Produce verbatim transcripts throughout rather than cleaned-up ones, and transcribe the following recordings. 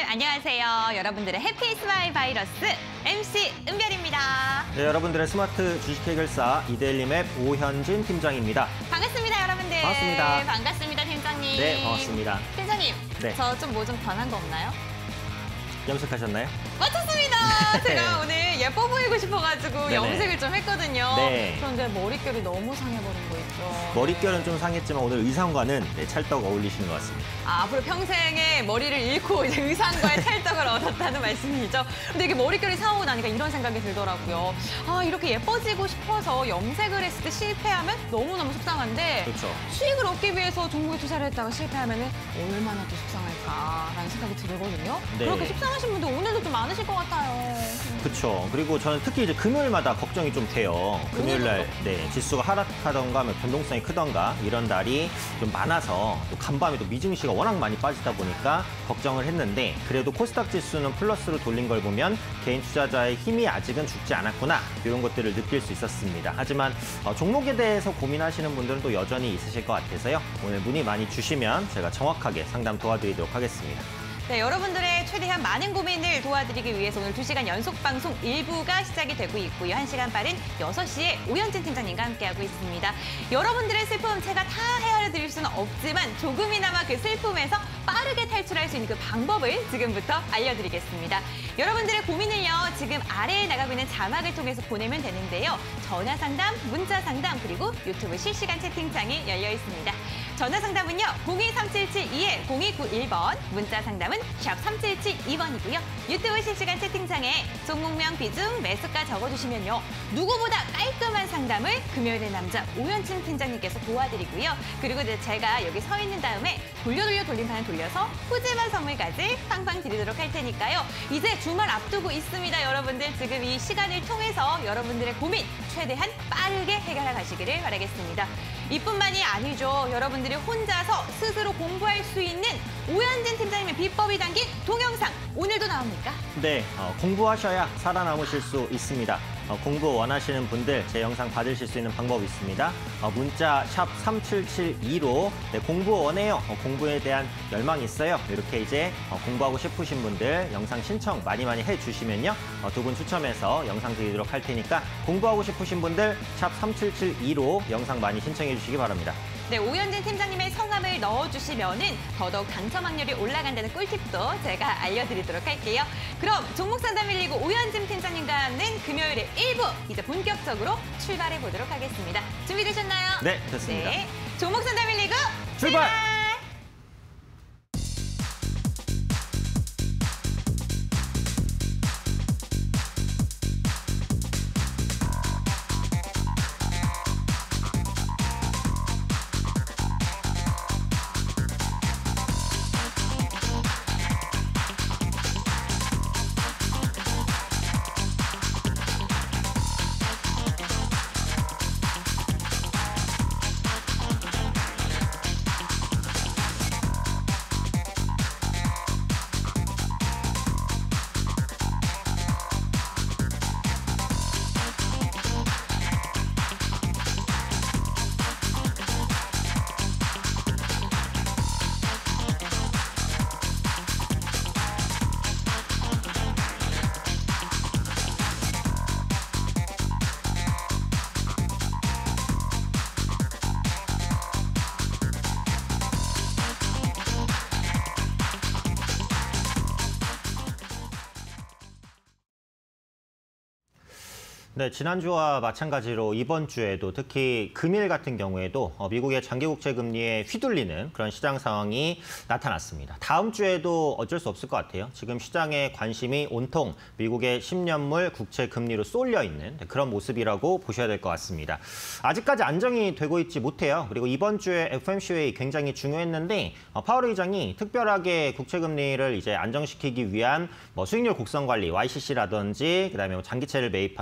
안녕하세요. 여러분들의 해피 스마일 바이러스 엠씨 은별입니다. 네, 여러분들의 스마트 주식 해결사 이데일리맵 오현진 팀장입니다. 반갑습니다, 여러분들. 반갑습니다. 반갑습니다, 팀장님. 네, 반갑습니다. 팀장님, 네. 저 좀 뭐 좀 변한 거 없나요? 염색하셨나요? 맞췄습니다. 제가 오늘 예뻐 보이고 싶어가지고 네네. 염색을 좀 했거든요. 네. 그런데 머릿결이 너무 상해버린 거 있죠. 머릿결은 좀 상했지만 오늘 의상과는 네, 찰떡 어울리시는 것 같습니다. 아, 앞으로 평생에 머리를 잃고 이제 의상과의 찰떡을 얻었다는 말씀이죠. 근데 이게 머릿결이 상하고 나니까 이런 생각이 들더라고요. 아, 이렇게 예뻐지고 싶어서 염색을 했을 때 실패하면 너무너무 속상한데 그렇죠. 수익을 얻기 위해서 종목에 투자를 했다가 실패하면 얼마나 또 속상할까라는 생각이 들거든요. 네. 그렇게 속상하신 분들 오늘도 좀 많으실 것 같아요. 그렇죠. 그리고 저는 특히 이제 금요일마다 걱정이 좀 돼요. 금요일 날 네, 지수가 하락하던가 뭐 변동성이 크던가 이런 날이 좀 많아서 또 간밤에 또 미증시가 워낙 많이 빠지다 보니까 걱정을 했는데 그래도 코스닥 지수는 플러스로 돌린 걸 보면 개인 투자자의 힘이 아직은 죽지 않았구나 이런 것들을 느낄 수 있었습니다. 하지만 어, 종목에 대해서 고민하시는 분들은 또 여전히 있으실 것 같아서요. 오늘 문의 많이 주시면 제가 정확하게 상담 도와드리도록 하겠습니다. 네, 여러분들의 최대한 많은 고민을 도와드리기 위해서 오늘 두 시간 연속 방송 일 부가 시작이 되고 있고요. 한 시간 빠른 여섯 시에 오현진 팀장님과 함께하고 있습니다. 여러분들의 슬픔 제가 다 헤아려 드릴 수는 없지만 조금이나마 그 슬픔에서 빠르게 탈출할 수 있는 그 방법을 지금부터 알려드리겠습니다. 여러분들의 고민을요, 지금 아래에 나가고 있는 자막을 통해서 보내면 되는데요. 전화 상담, 문자 상담, 그리고 유튜브 실시간 채팅창이 열려 있습니다. 전화 상담은요, 공이 삼칠칠이 공이구일 번, 문자 상담은 샵 삼칠칠이 번이고요. 유튜브 실시간 채팅창에 종목명, 비중, 매수가 적어주시면요. 누구보다 깔끔한 상담을 금요일의 남자 오현진 팀장님께서 도와드리고요. 그리고 이제 제가 여기 서 있는 다음에 돌려 돌려 돌림판을 돌려서 푸짐한 선물까지 팡팡 드리도록 할 테니까요. 이제 주말 앞두고 있습니다, 여러분들. 지금 이 시간을 통해서 여러분들의 고민 최대한 빠르게 해결해 가시기를 바라겠습니다. 이뿐만이 아니죠. 여러분들이 혼자서 스스로 공부할 수 있는 오현진 팀장님의 비법이 담긴 동영상 오늘도 나옵니까? 네, 어, 공부하셔야 살아남으실 수 있습니다. 어, 공부 원하시는 분들 제 영상 받으실 수 있는 방법이 있습니다. 어, 문자 샵 삼칠칠이로 네, 공부 원해요. 어, 공부에 대한 열망이 있어요. 이렇게 이제 어, 공부하고 싶으신 분들 영상 신청 많이 많이 해주시면요. 어, 두 분 추첨해서 영상 드리도록 할 테니까 공부하고 싶으신 분들 샵 삼칠칠이로 영상 많이 신청해 주시기 바랍니다. 네, 오현진 팀장님의 성함을 넣어주시면은 더더욱 당첨 확률이 올라간다는 꿀팁도 제가 알려드리도록 할게요. 그럼 종목 상담 일이구 오현진 팀장님과 하는 금요일의 일 부 이제 본격적으로 출발해 보도록 하겠습니다. 준비되셨나요? 네, 됐습니다. 네, 종목 상담 일이구 출발! 출발! 네, 지난주와 마찬가지로 이번 주에도 특히 금일 같은 경우에도 미국의 장기 국채 금리에 휘둘리는 그런 시장 상황이 나타났습니다. 다음 주에도 어쩔 수 없을 것 같아요. 지금 시장의 관심이 온통 미국의 십 년물 국채 금리로 쏠려 있는 그런 모습이라고 보셔야 될 것 같습니다. 아직까지 안정이 되고 있지 못해요. 그리고 이번 주에 에프오엠씨 회의 굉장히 중요했는데 파월 의장이 특별하게 국채 금리를 이제 안정시키기 위한 뭐 수익률 곡선 관리 와이씨씨라든지 그다음에 장기채를 매입하는 뭐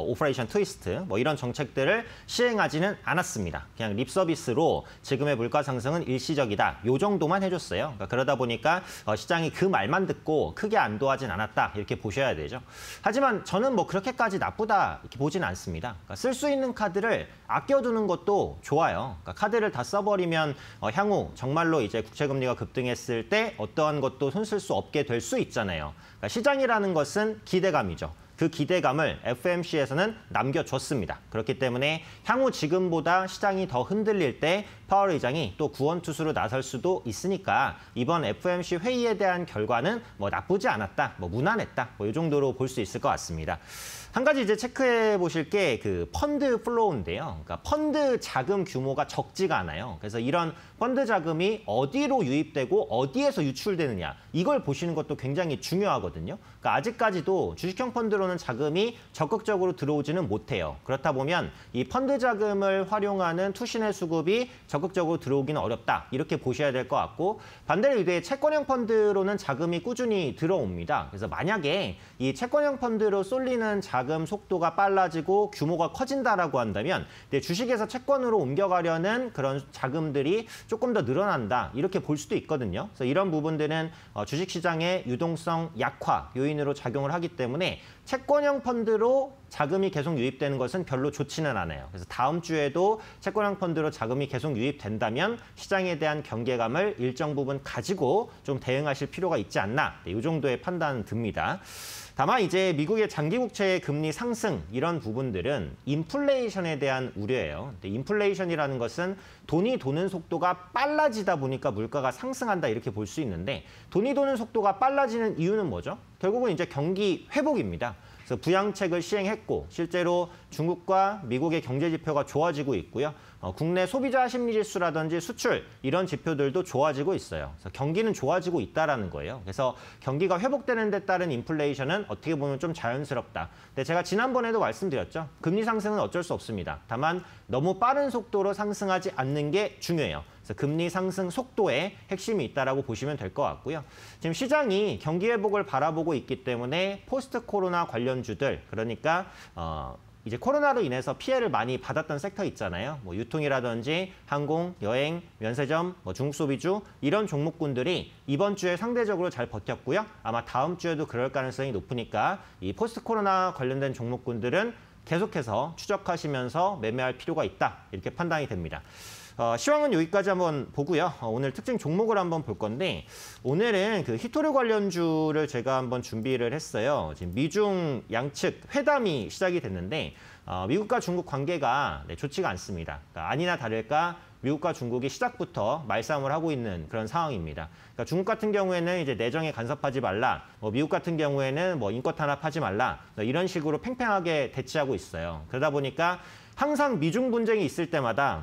오퍼레이션 트위스트 뭐 이런 정책들을 시행하지는 않았습니다. 그냥 립 서비스로 지금의 물가 상승은 일시적이다. 요 정도만 해줬어요. 그러니까 그러다 보니까 어, 시장이 그 말만 듣고 크게 안도하진 않았다. 이렇게 보셔야 되죠. 하지만 저는 뭐 그렇게까지 나쁘다 이렇게 보진 않습니다. 그러니까 쓸 수 있는 카드를 아껴두는 것도 좋아요. 그러니까 카드를 다 써버리면 어, 향후 정말로 이제 국채금리가 급등했을 때 어떠한 것도 손쓸 수 없게 될 수 있잖아요. 그러니까 시장이라는 것은 기대감이죠. 그 기대감을 에프오엠씨에서는 남겨줬습니다. 그렇기 때문에 향후 지금보다 시장이 더 흔들릴 때 파월 의장이 또 구원투수로 나설 수도 있으니까 이번 에프오엠씨 회의에 대한 결과는 뭐 나쁘지 않았다, 뭐 무난했다, 뭐 이 정도로 볼 수 있을 것 같습니다. 한 가지 이제 체크해 보실 게 그 펀드 플로우인데요. 그러니까 펀드 자금 규모가 적지가 않아요. 그래서 이런 펀드 자금이 어디로 유입되고 어디에서 유출되느냐 이걸 보시는 것도 굉장히 중요하거든요. 그러니까 아직까지도 주식형 펀드로는 자금이 적극적으로 들어오지는 못해요. 그렇다 보면 이 펀드 자금을 활용하는 투신의 수급이 적극적으로 들어오기는 어렵다. 이렇게 보셔야 될 것 같고 반대로 이제 채권형 펀드로는 자금이 꾸준히 들어옵니다. 그래서 만약에 이 채권형 펀드로 쏠리는 자금 속도가 빨라지고 규모가 커진다라고 한다면 주식에서 채권으로 옮겨가려는 그런 자금들이 조금 더 늘어난다. 이렇게 볼 수도 있거든요. 그래서 이런 부분들은 주식시장의 유동성 약화 요인으로 작용을 하기 때문에 채권형 펀드로 자금이 계속 유입되는 것은 별로 좋지는 않아요. 그래서 다음 주에도 채권형 펀드로 자금이 계속 유입된다면 시장에 대한 경계감을 일정 부분 가지고 좀 대응하실 필요가 있지 않나. 네, 이 정도의 판단은 듭니다. 다만 이제 미국의 장기 국채의 금리 상승 이런 부분들은 인플레이션에 대한 우려예요. 근데 인플레이션이라는 것은 돈이 도는 속도가 빨라지다 보니까 물가가 상승한다 이렇게 볼 수 있는데 돈이 도는 속도가 빨라지는 이유는 뭐죠? 결국은 이제 경기 회복입니다. 그래서 부양책을 시행했고 실제로 중국과 미국의 경제 지표가 좋아지고 있고요. 어, 국내 소비자 심리지수라든지 수출 이런 지표들도 좋아지고 있어요. 그래서 경기는 좋아지고 있다라는 거예요. 그래서 경기가 회복되는 데 따른 인플레이션은 어떻게 보면 좀 자연스럽다. 근데 제가 지난번에도 말씀드렸죠. 금리 상승은 어쩔 수 없습니다. 다만 너무 빠른 속도로 상승하지 않는 게 중요해요. 그래서 금리 상승 속도에 핵심이 있다라고 보시면 될 것 같고요. 지금 시장이 경기 회복을 바라보고 있기 때문에 포스트 코로나 관련주들 그러니까 어, 이제 코로나로 인해서 피해를 많이 받았던 섹터 있잖아요. 뭐 유통이라든지 항공, 여행, 면세점, 뭐 중국 소비주 이런 종목군들이 이번 주에 상대적으로 잘 버텼고요. 아마 다음 주에도 그럴 가능성이 높으니까 이 포스트 코로나 관련된 종목군들은 계속해서 추적하시면서 매매할 필요가 있다. 이렇게 판단이 됩니다. 어, 시황은 여기까지 한번 보고요. 어, 오늘 특징 종목을 한번 볼 건데 오늘은 그 히토류 관련주를 제가 한번 준비를 했어요. 지금 미중 양측 회담이 시작이 됐는데 어, 미국과 중국 관계가 네, 좋지가 않습니다. 그러니까 아니나 다를까 미국과 중국이 시작부터 말싸움을 하고 있는 그런 상황입니다. 그러니까 중국 같은 경우에는 이제 내정에 간섭하지 말라, 뭐 미국 같은 경우에는 뭐 인권 탄압하지 말라 이런 식으로 팽팽하게 대치하고 있어요. 그러다 보니까 항상 미중 분쟁이 있을 때마다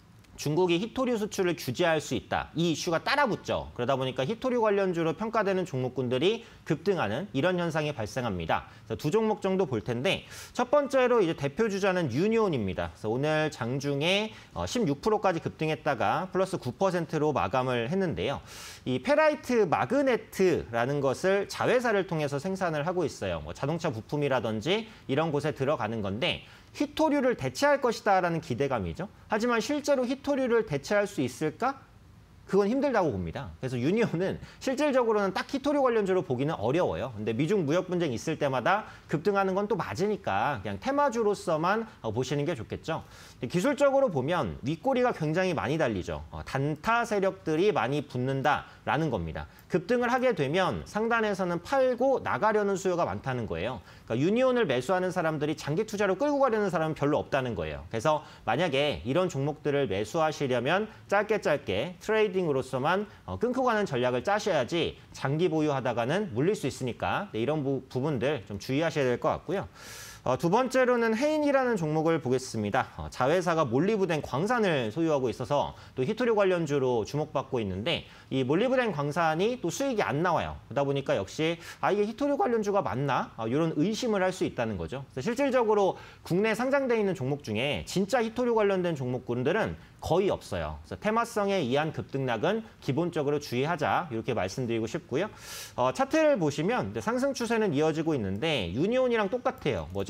중국이 히토류 수출을 규제할 수 있다. 이 이슈가 따라붙죠. 그러다 보니까 히토류 관련주로 평가되는 종목군들이 급등하는 이런 현상이 발생합니다. 그래서 두 종목 정도 볼 텐데 첫 번째로 이제 대표 주자는 유니온입니다. 그래서 오늘 장중에 십육 퍼센트까지 급등했다가 플러스 구 퍼센트로 마감을 했는데요. 이 페라이트 마그네트라는 것을 자회사를 통해서 생산을 하고 있어요. 뭐 자동차 부품이라든지 이런 곳에 들어가는 건데 히토류를 대체할 것이다라는 기대감이죠. 하지만 실제로 히토류를 대체할 수 있을까? 그건 힘들다고 봅니다. 그래서 유니온은 실질적으로는 딱 히토류 관련주로 보기는 어려워요. 근데 미중 무역 분쟁 있을 때마다 급등하는 건 또 맞으니까 그냥 테마주로서만 보시는 게 좋겠죠. 기술적으로 보면 윗꼬리가 굉장히 많이 달리죠. 단타 세력들이 많이 붙는다라는 겁니다. 급등을 하게 되면 상단에서는 팔고 나가려는 수요가 많다는 거예요. 그러니까 유니온을 매수하는 사람들이 장기 투자로 끌고 가려는 사람은 별로 없다는 거예요. 그래서 만약에 이런 종목들을 매수하시려면 짧게 짧게 트레이딩으로서만 끊고 가는 전략을 짜셔야지 장기 보유하다가는 물릴 수 있으니까 네, 이런 부, 부분들 좀 주의하셔야 될 것 같고요. 어, 두 번째로는 헤인이라는 종목을 보겠습니다. 어, 자회사가 몰리브덴 광산을 소유하고 있어서 또 히토류 관련주로 주목받고 있는데 이 몰리브덴 광산이 또 수익이 안 나와요. 그러다 보니까 역시 아 이게 히토류 관련주가 맞나? 어, 이런 의심을 할 수 있다는 거죠. 그래서 실질적으로 국내 상장돼 있는 종목 중에 진짜 히토류 관련된 종목군들은 거의 없어요. 그래서 테마성에 의한 급등락은 기본적으로 주의하자 이렇게 말씀드리고 싶고요. 어, 차트를 보시면 상승 추세는 이어지고 있는데 유니온이랑 똑같아요. 뭐죠?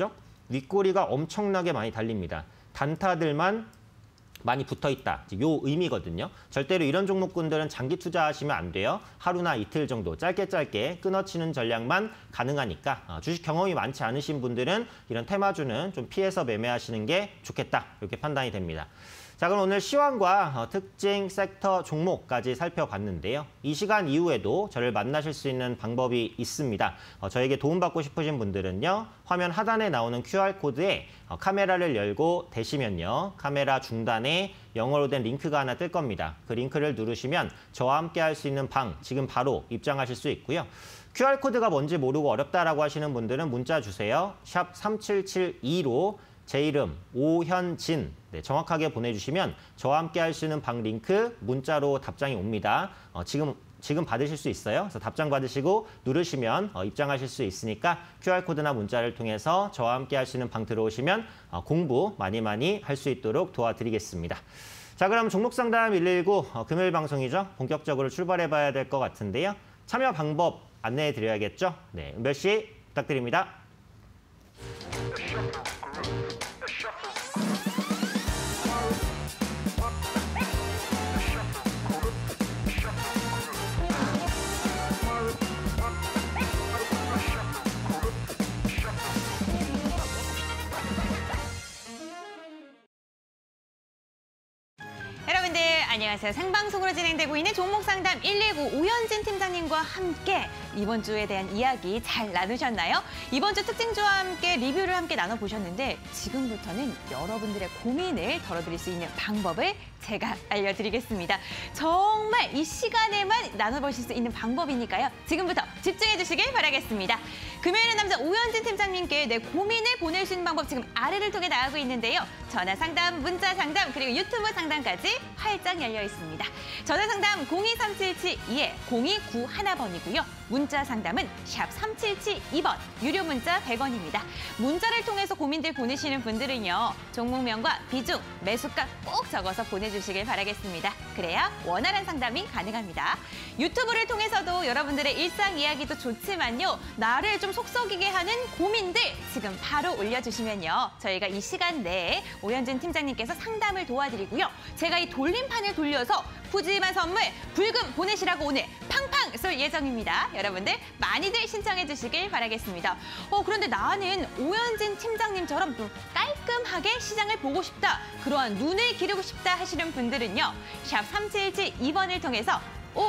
윗꼬리가 엄청나게 많이 달립니다. 단타들만 많이 붙어있다. 요 의미거든요. 절대로 이런 종목군들은 장기 투자하시면 안 돼요. 하루나 이틀 정도 짧게 짧게 끊어치는 전략만 가능하니까 어, 주식 경험이 많지 않으신 분들은 이런 테마주는 좀 피해서 매매하시는 게 좋겠다. 이렇게 판단이 됩니다. 자, 그럼 오늘 시황과 어, 특징 섹터 종목까지 살펴봤는데요. 이 시간 이후에도 저를 만나실 수 있는 방법이 있습니다. 어, 저에게 도움받고 싶으신 분들은요. 화면 하단에 나오는 큐알코드에 어, 카메라를 열고 대시면요. 카메라 중단에 영어로 된 링크가 하나 뜰 겁니다. 그 링크를 누르시면 저와 함께 할 수 있는 방 지금 바로 입장하실 수 있고요. 큐알코드가 뭔지 모르고 어렵다라고 하시는 분들은 문자 주세요. 샵 삼칠칠이로 제 이름 오현진 네, 정확하게 보내주시면 저와 함께 할 수 있는 방 링크 문자로 답장이 옵니다. 어, 지금 지금 받으실 수 있어요. 그래서 답장 받으시고 누르시면 어, 입장하실 수 있으니까 큐알코드나 문자를 통해서 저와 함께 할 수 있는 방 들어오시면 어, 공부 많이 많이 할 수 있도록 도와드리겠습니다. 자, 그럼 종목상담 일일구 어, 금요일 방송이죠. 본격적으로 출발해봐야 될 것 같은데요. 참여 방법 안내해 드려야겠죠. 네, 은별 씨 부탁드립니다. 여러분들 안녕하세요. 생방송으로 진행되고 있는 종목상담 일일구 오현진 팀장님과 함께 이번 주에 대한 이야기 잘 나누셨나요? 이번 주 특징주와 함께 리뷰를 함께 나눠보셨는데 지금부터는 여러분들의 고민을 덜어드릴 수 있는 방법을 제가 알려드리겠습니다. 정말 이 시간에만 나눠보실 수 있는 방법이니까요. 지금부터 집중해 주시길 바라겠습니다. 금요일의 남자 오현진 팀장님께 내 고민을 보낼 수 있는 방법 지금 아래를 통해 나가고 있는데요. 전화 상담, 문자 상담, 그리고 유튜브 상담까지 활짝 열려 있습니다. 전화 상담 공이삼칠칠이 공이구일 번이고요. 문자 상담은 샵 삼칠칠이 번, 유료 문자 백 원입니다. 문자를 통해서 고민들 보내시는 분들은요. 종목명과 비중, 매수가 꼭 적어서 보내주시길 바라겠습니다. 그래야 원활한 상담이 가능합니다. 유튜브를 통해서도 여러분들의 일상 이야기도 좋지만요. 나를 좀 속썩이게 하는 고민들 지금 바로 올려주시면요. 저희가 이 시간 내에 오현진 팀장님께서 상담을 도와드리고요. 제가 이 돌림판을 돌려서 푸짐한 선물 불금 보내시라고 오늘 팡팡 쏠 예정입니다. 여러분들 많이들 신청해 주시길 바라겠습니다. 어, 그런데 나는 오현진 팀장님처럼 좀 깔끔하게 시장을 보고 싶다. 그러한 눈을 기르고 싶다 하시는 분들은요. 샵 삼칠칠이 번을 통해서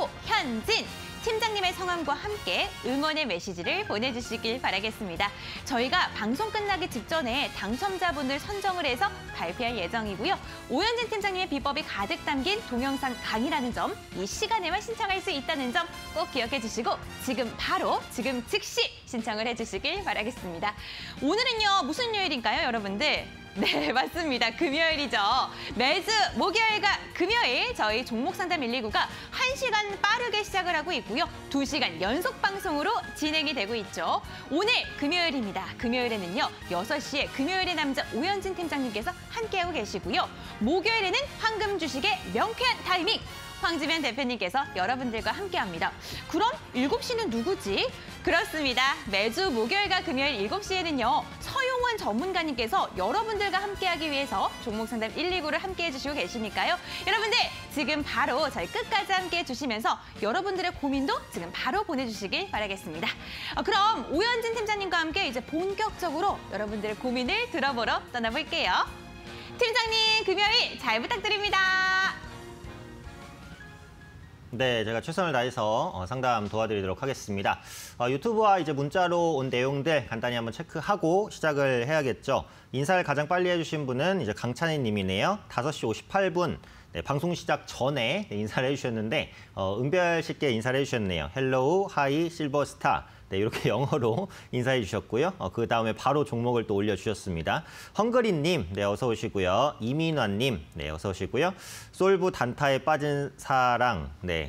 오현진 팀장님의 성함과 함께 응원의 메시지를 보내주시길 바라겠습니다. 저희가 방송 끝나기 직전에 당첨자분들 선정을 해서 발표할 예정이고요. 오현진 팀장님의 비법이 가득 담긴 동영상 강의라는 점, 이 시간에만 신청할 수 있다는 점 꼭 기억해 주시고 지금 바로, 지금 즉시 신청을 해주시길 바라겠습니다. 오늘은요, 무슨 요일인가요, 여러분들? 네, 맞습니다. 금요일이죠. 매주 목요일과 금요일 저희 종목상담 일일구가 한 시간 빠르게 시작을 하고 있고요. 두 시간 연속 방송으로 진행이 되고 있죠. 오늘 금요일입니다. 금요일에는요. 여섯 시에 금요일의 남자 오현진 팀장님께서 함께하고 계시고요. 목요일에는 황금 주식의 명쾌한 타이밍. 황지면 대표님께서 여러분들과 함께합니다. 그럼 일곱 시는 누구지? 그렇습니다. 매주 목요일과 금요일 일곱 시에는요. 서용원 전문가님께서 여러분들과 함께하기 위해서 종목상담 일일구를 함께해 주시고 계시니까요. 여러분들 지금 바로 저희 끝까지 함께해 주시면서 여러분들의 고민도 지금 바로 보내주시길 바라겠습니다. 어, 그럼 오현진 팀장님과 함께 이제 본격적으로 여러분들의 고민을 들어보러 떠나볼게요. 팀장님, 금요일 잘 부탁드립니다. 네, 제가 최선을 다해서 어, 상담 도와드리도록 하겠습니다. 어, 유튜브와 이제 문자로 온 내용들 간단히 한번 체크하고 시작을 해야겠죠. 인사를 가장 빨리 해주신 분은 이제 강찬희 님이네요. 다섯 시 오십팔 분. 네, 방송 시작 전에 네, 인사를 해주셨는데 어, 은별 씨께 인사를 해주셨네요. 헬로우, 하이, 실버스타. 네, 이렇게 영어로 인사해 주셨고요. 어, 그 다음에 바로 종목을 또 올려주셨습니다. 헝그리님, 네, 어서 오시고요. 이민환님, 네, 어서 오시고요. 솔부 단타에 빠진 사랑, 네,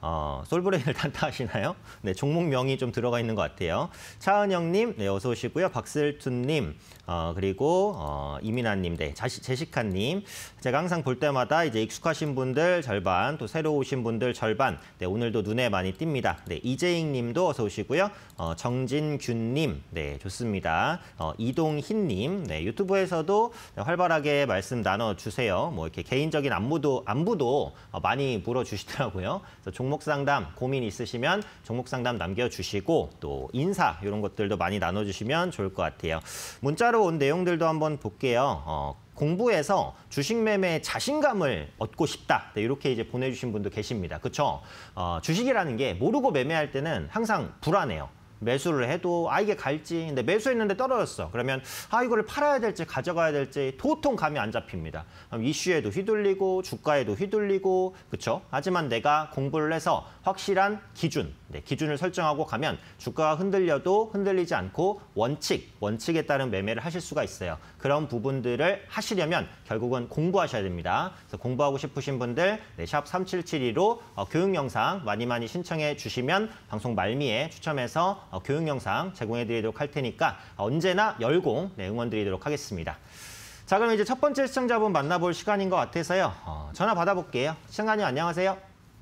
어, 솔브레인을 탄타하시나요? 네, 종목명이 좀 들어가 있는 것 같아요. 차은영님, 네, 어서 오시고요. 박슬투님, 어, 그리고 어, 이민아님, 네, 자시, 제시카님. 제가 항상 볼 때마다 이제 익숙하신 분들 절반, 또 새로 오신 분들 절반. 네, 오늘도 눈에 많이 띕니다. 네, 이재익님도 어서 오시고요. 어, 정진균님, 네, 좋습니다. 어, 이동희님, 네, 유튜브에서도 활발하게 말씀 나눠주세요. 뭐 이렇게 개인적인 안부도 안부도 많이 물어주시더라고요. 그래서 종목 상담 고민 있으시면 종목 상담 남겨주시고 또 인사 이런 것들도 많이 나눠주시면 좋을 것 같아요. 문자로 온 내용들도 한번 볼게요. 어, 공부해서 주식 매매에 자신감을 얻고 싶다. 네, 이렇게 이제 보내주신 분도 계십니다. 그렇죠? 어, 주식이라는 게 모르고 매매할 때는 항상 불안해요. 매수를 해도 아 이게 갈지 근데 매수했는데 떨어졌어. 그러면 아 이거를 팔아야 될지 가져가야 될지 도통 감이 안 잡힙니다. 이슈에도 휘둘리고 주가에도 휘둘리고 그렇죠? 하지만 내가 공부를 해서 확실한 기준, 네, 기준을 설정하고 가면 주가가 흔들려도 흔들리지 않고 원칙, 원칙에 따른 매매를 하실 수가 있어요. 그런 부분들을 하시려면 결국은 공부하셔야 됩니다. 그래서 공부하고 싶으신 분들 네, 샵 삼칠칠이로 어, 교육 영상 많이 많이 신청해 주시면 방송 말미에 추첨해서 어, 교육 영상 제공해 드리도록 할 테니까 언제나 열공 네, 응원 드리도록 하겠습니다. 자, 그럼 이제 첫 번째 시청자분 만나볼 시간인 것 같아서요. 어, 전화 받아볼게요. 시청자님 안녕하세요.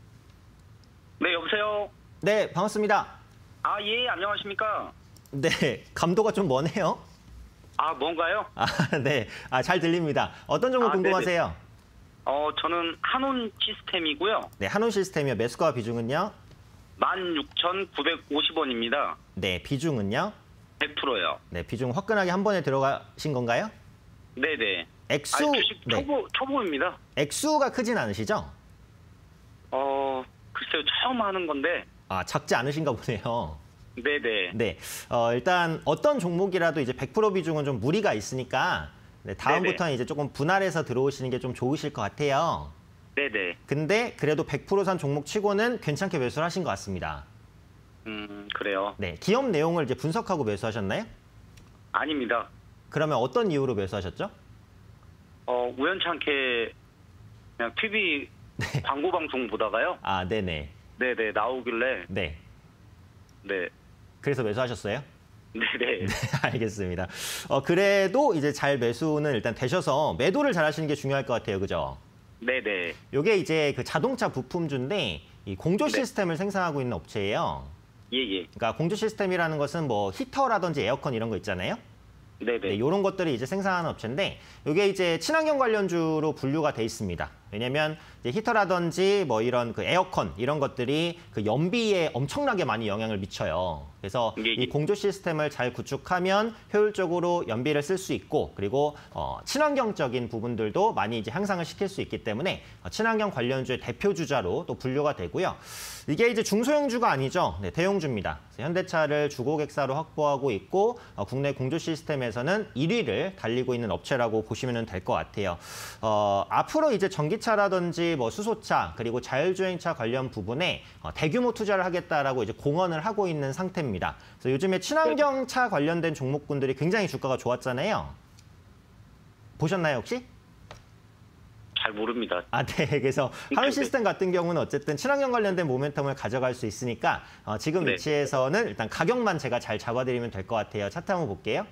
네, 여보세요. 네, 반갑습니다. 아, 예, 안녕하십니까. 네, 감도가 좀 머네요. 아, 뭔가요? 아, 네, 아, 잘 들립니다. 어떤 종목 아, 궁금하세요? 네네. 어, 저는 한온 시스템이고요. 네, 한온 시스템이요. 매수가 비중은요? 만 육천구백오십 원입니다. 네, 비중은요? 백 퍼센트요. 네, 비중 화끈하게 한 번에 들어가신 건가요? 네네. 액수, 아니, 주식 네. 초보, 초보입니다. 액수가 크진 않으시죠? 어, 글쎄요, 처음 하는 건데. 아, 작지 않으신가 보네요. 네네. 네, 어, 일단 어떤 종목이라도 이제 백 퍼센트 비중은 좀 무리가 있으니까 네, 다음부터는 이제 조금 분할해서 들어오시는 게 좀 좋으실 것 같아요. 네네. 근데 그래도 백 퍼센트 산 종목 치고는 괜찮게 매수를 하신 것 같습니다. 음, 그래요. 네, 기업 내용을 이제 분석하고 매수하셨나요? 아닙니다. 그러면 어떤 이유로 매수하셨죠? 어, 우연찮게 그냥 티비 네. 광고 방송 보다가요. 아, 네네. 네네, 나오길래. 네. 네. 그래서 매수하셨어요? 네네. 네, 알겠습니다. 어, 그래도 이제 잘 매수는 일단 되셔서 매도를 잘 하시는 게 중요할 것 같아요. 그죠? 네네. 이게 이제 그 자동차 부품주인데 이 공조 네. 시스템을 생산하고 있는 업체예요. 예예. 그러니까 공조 시스템이라는 것은 뭐 히터라든지 에어컨 이런 거 있잖아요. 네네. 네, 이런 것들이 이제 생산하는 업체인데 이게 이제 친환경 관련주로 분류가 돼 있습니다. 왜냐면 이제 히터라든지 뭐 이런 그 에어컨 이런 것들이 그 연비에 엄청나게 많이 영향을 미쳐요. 그래서 예, 예. 이 공조 시스템을 잘 구축하면 효율적으로 연비를 쓸 수 있고 그리고 어, 친환경적인 부분들도 많이 이제 향상을 시킬 수 있기 때문에 어, 친환경 관련주의 대표 주자로 또 분류가 되고요. 이게 이제 중소형주가 아니죠. 네, 대형주입니다. 현대차를 주고객사로 확보하고 있고 어, 국내 공조 시스템에서는 일 위를 달리고 있는 업체라고 보시면 될 것 같아요. 어, 앞으로 이제 전기차라든지 뭐 수소차 그리고 자율주행차 관련 부분에 어, 대규모 투자를 하겠다라고 이제 공언을 하고 있는 상태입니다. 그래서 요즘에 친환경차 관련된 종목군들이 굉장히 주가가 좋았잖아요. 보셨나요 혹시? 잘 모릅니다. 아, 네. 그래서 한온 시스템 같은 경우는 어쨌든 친환경 관련된 모멘텀을 가져갈 수 있으니까 어, 지금 네. 위치에서는 일단 가격만 제가 잘 잡아드리면 될 것 같아요. 차트 한번 볼게요.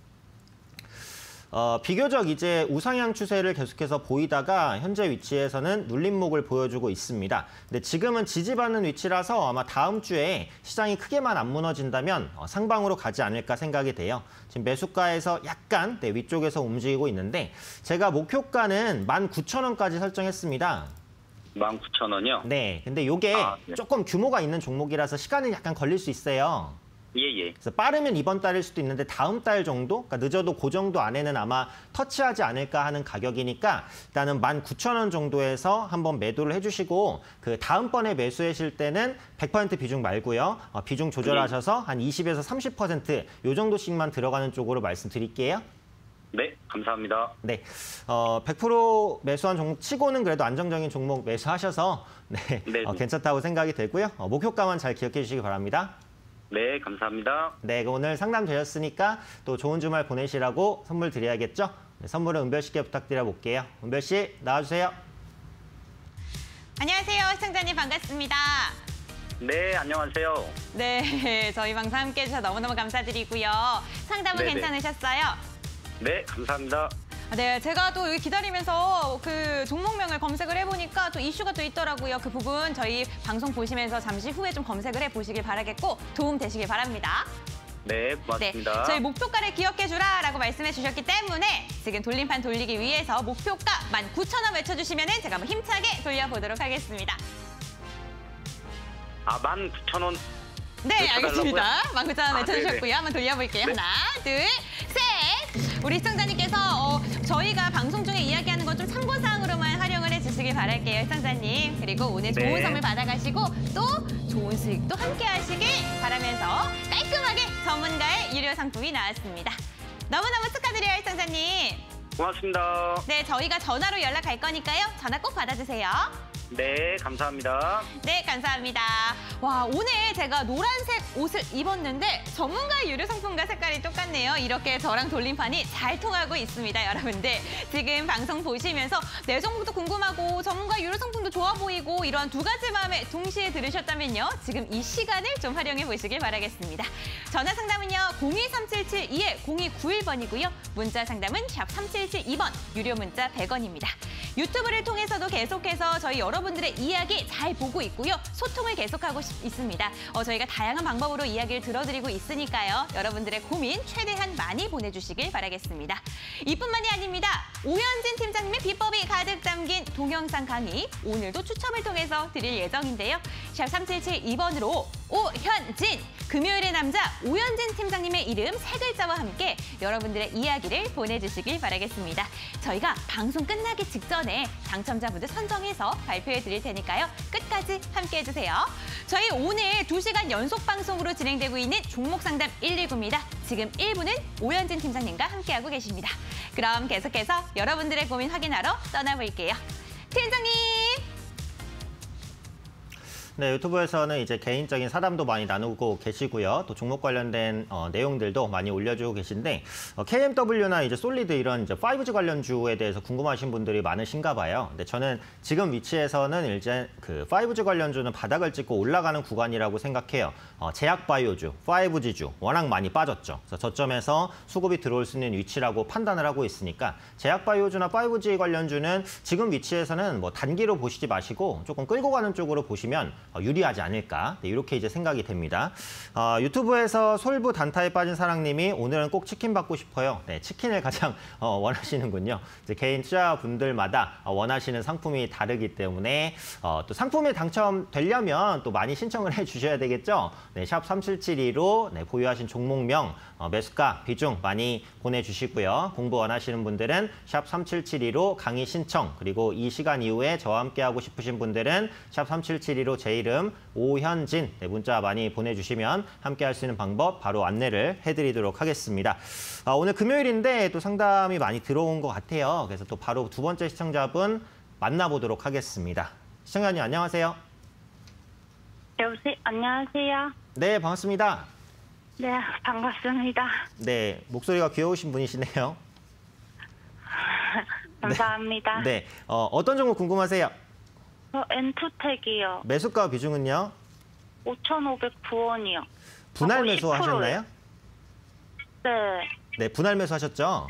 어, 비교적 이제 우상향 추세를 계속해서 보이다가 현재 위치에서는 눌림목을 보여주고 있습니다. 근데 지금은 지지받는 위치라서 아마 다음 주에 시장이 크게만 안 무너진다면 어, 상방으로 가지 않을까 생각이 돼요. 지금 매수가에서 약간 네, 위쪽에서 움직이고 있는데 제가 목표가는 만 구천 원까지 설정했습니다. 만 구천 원이요? 네, 근데 이게 아, 네. 조금 규모가 있는 종목이라서 시간은 약간 걸릴 수 있어요. 예예. 그래서 빠르면 이번 달일 수도 있는데 다음 달 정도? 그러니까 늦어도 그 정도 안에는 아마 터치하지 않을까 하는 가격이니까 일단은 만 구천 원 정도에서 한번 매도를 해주시고 그 다음번에 매수하실 때는 백 퍼센트 비중 말고요. 어, 비중 조절하셔서 한 이십에서 삼십 퍼센트 요 정도씩만 들어가는 쪽으로 말씀드릴게요. 네, 감사합니다. 네, 어, 백 퍼센트 매수한 종목 치고는 그래도 안정적인 종목 매수하셔서 네, 네. 어, 괜찮다고 생각이 되고요. 어, 목표가만 잘 기억해 주시기 바랍니다. 네, 감사합니다. 네, 오늘 상담 되셨으니까 또 좋은 주말 보내시라고 선물 드려야겠죠? 네, 선물은 은별 씨께 부탁드려 볼게요. 은별 씨, 나와주세요. 안녕하세요. 시청자님 반갑습니다. 네, 안녕하세요. 네, 저희 방송 함께해 주셔서 너무너무 감사드리고요. 상담은 네네. 괜찮으셨어요? 네, 감사합니다. 네, 제가 또 여기 기다리면서 그 종목명을 검색을 해보니까 또 이슈가 또 있더라고요. 그 부분 저희 방송 보시면서 잠시 후에 좀 검색을 해보시길 바라겠고 도움 되시길 바랍니다. 네, 고맙습니다. 네, 저희 목표가를 기억해주라라고 말씀해 주셨기 때문에 지금 돌림판 돌리기 위해서 목표가 만 구천 원 외쳐주시면 제가 한번 힘차게 돌려보도록 하겠습니다. 아, 만 구천 원. 네, 외쳐달라고요? 알겠습니다. 만 구천 원 아, 외쳐주셨고요. 네네. 한번 돌려볼게요. 네. 하나, 둘, 셋! 우리 시청자님께서 어, 저희가 방송 중에 이야기하는 건 좀 참고사항으로만 활용을 해주시길 바랄게요, 시청자님. 그리고 오늘 좋은 네. 선물 받아가시고 또 좋은 수익도 함께 하시길 바라면서 깔끔하게 전문가의 유료 상품이 나왔습니다. 너무너무 축하드려요, 시청자님. 고맙습니다. 네, 저희가 전화로 연락할 거니까요. 전화 꼭 받아주세요. 네, 감사합니다. 네, 감사합니다. 와, 오늘 제가 노란색 옷을 입었는데 전문가의 유료 상품과 색깔이 똑같네요. 이렇게 저랑 돌림판이 잘 통하고 있습니다, 여러분들. 지금 방송 보시면서 내 정보도 궁금하고 전문가 유료 상품도 좋아 보이고 이러한 두 가지 마음에 동시에 들으셨다면요. 지금 이 시간을 좀 활용해 보시길 바라겠습니다. 전화 상담은요. 공이 삼칠칠이 공이구일 번이고요. 문자 상담은 샵 삼칠칠이 번, 유료 문자 백 원입니다. 유튜브를 통해서도 계속해서 저희 여러분들의 이야기 잘 보고 있고요. 소통을 계속하고 있습니다. 어, 저희가 다양한 방법으로 이야기를 들어드리고 있으니까요. 여러분들의 고민 최대한 많이 보내주시길 바라겠습니다. 이뿐만이 아닙니다. 오현진 팀장님의 비법이 가득 담긴 동영상 강의 오늘도 추첨을 통해서 드릴 예정인데요. 샵 삼칠칠이 번으로 오현진, 금요일의 남자 오현진 팀장님의 이름 세 글자와 함께 여러분들의 이야기를 보내주시길 바라겠습니다. 저희가 방송 끝나기 직전에 당첨자분들 선정해서 발표해 드릴 테니까요. 끝까지 함께해 주세요. 저희 오늘 두 시간 연속 방송으로 진행되고 있는 종목 상담 일일구입니다. 지금 일 부는 오현진 팀장님과 함께하고 계십니다. 그럼 계속해서 여러분들의 고민 확인하러 떠나볼게요. 팀장님! 네, 유튜브에서는 이제 개인적인 사담도 많이 나누고 계시고요. 또 종목 관련된 어, 내용들도 많이 올려주고 계신데 어, 케이엠더블유나 이제 솔리드 이런 이제 파이브지 관련주에 대해서 궁금하신 분들이 많으신가 봐요. 근데 저는 지금 위치에서는 이제 그 파이브지 관련주는 바닥을 찍고 올라가는 구간이라고 생각해요. 어, 제약바이오주, 파이브지주 워낙 많이 빠졌죠. 그래서 저점에서 수급이 들어올 수 있는 위치라고 판단을 하고 있으니까 제약바이오주나 파이브지 관련주는 지금 위치에서는 뭐 단기로 보시지 마시고 조금 끌고 가는 쪽으로 보시면 어, 유리하지 않을까 네, 이렇게 이제 생각이 됩니다. 어, 유튜브에서 솔부 단타에 빠진 사랑님이 오늘은 꼭 치킨 받고 싶어요. 네, 치킨을 가장 어, 원하시는군요. 이제 개인 투자분들마다 어, 원하시는 상품이 다르기 때문에 어, 또 상품에 당첨되려면 또 많이 신청을 해주셔야 되겠죠. 네, 샵 삼칠칠이로 네, 보유하신 종목명, 어, 매수가, 비중 많이 보내주시고요. 공부 원하시는 분들은 샵 삼칠칠이로 강의 신청, 그리고 이 시간 이후에 저와 함께하고 싶으신 분들은 샵 삼칠칠이로 제 이름 오현진 네, 문자 많이 보내주시면 함께할 수 있는 방법 바로 안내를 해드리도록 하겠습니다. 아, 오늘 금요일인데 또 상담이 많이 들어온 것 같아요. 그래서 또 바로 두 번째 시청자분 만나보도록 하겠습니다. 시청자님 안녕하세요. 여보세요? 안녕하세요. 네, 반갑습니다. 네, 반갑습니다. 네, 목소리가 귀여우신 분이시네요. 감사합니다. 네, 어, 어떤 종목 궁금하세요? 저 엔투텍이요. 매수가 비중은요? 오천오백구 원이요. 분할 어, 매수 하셨나요? 네. 네, 분할 매수 하셨죠?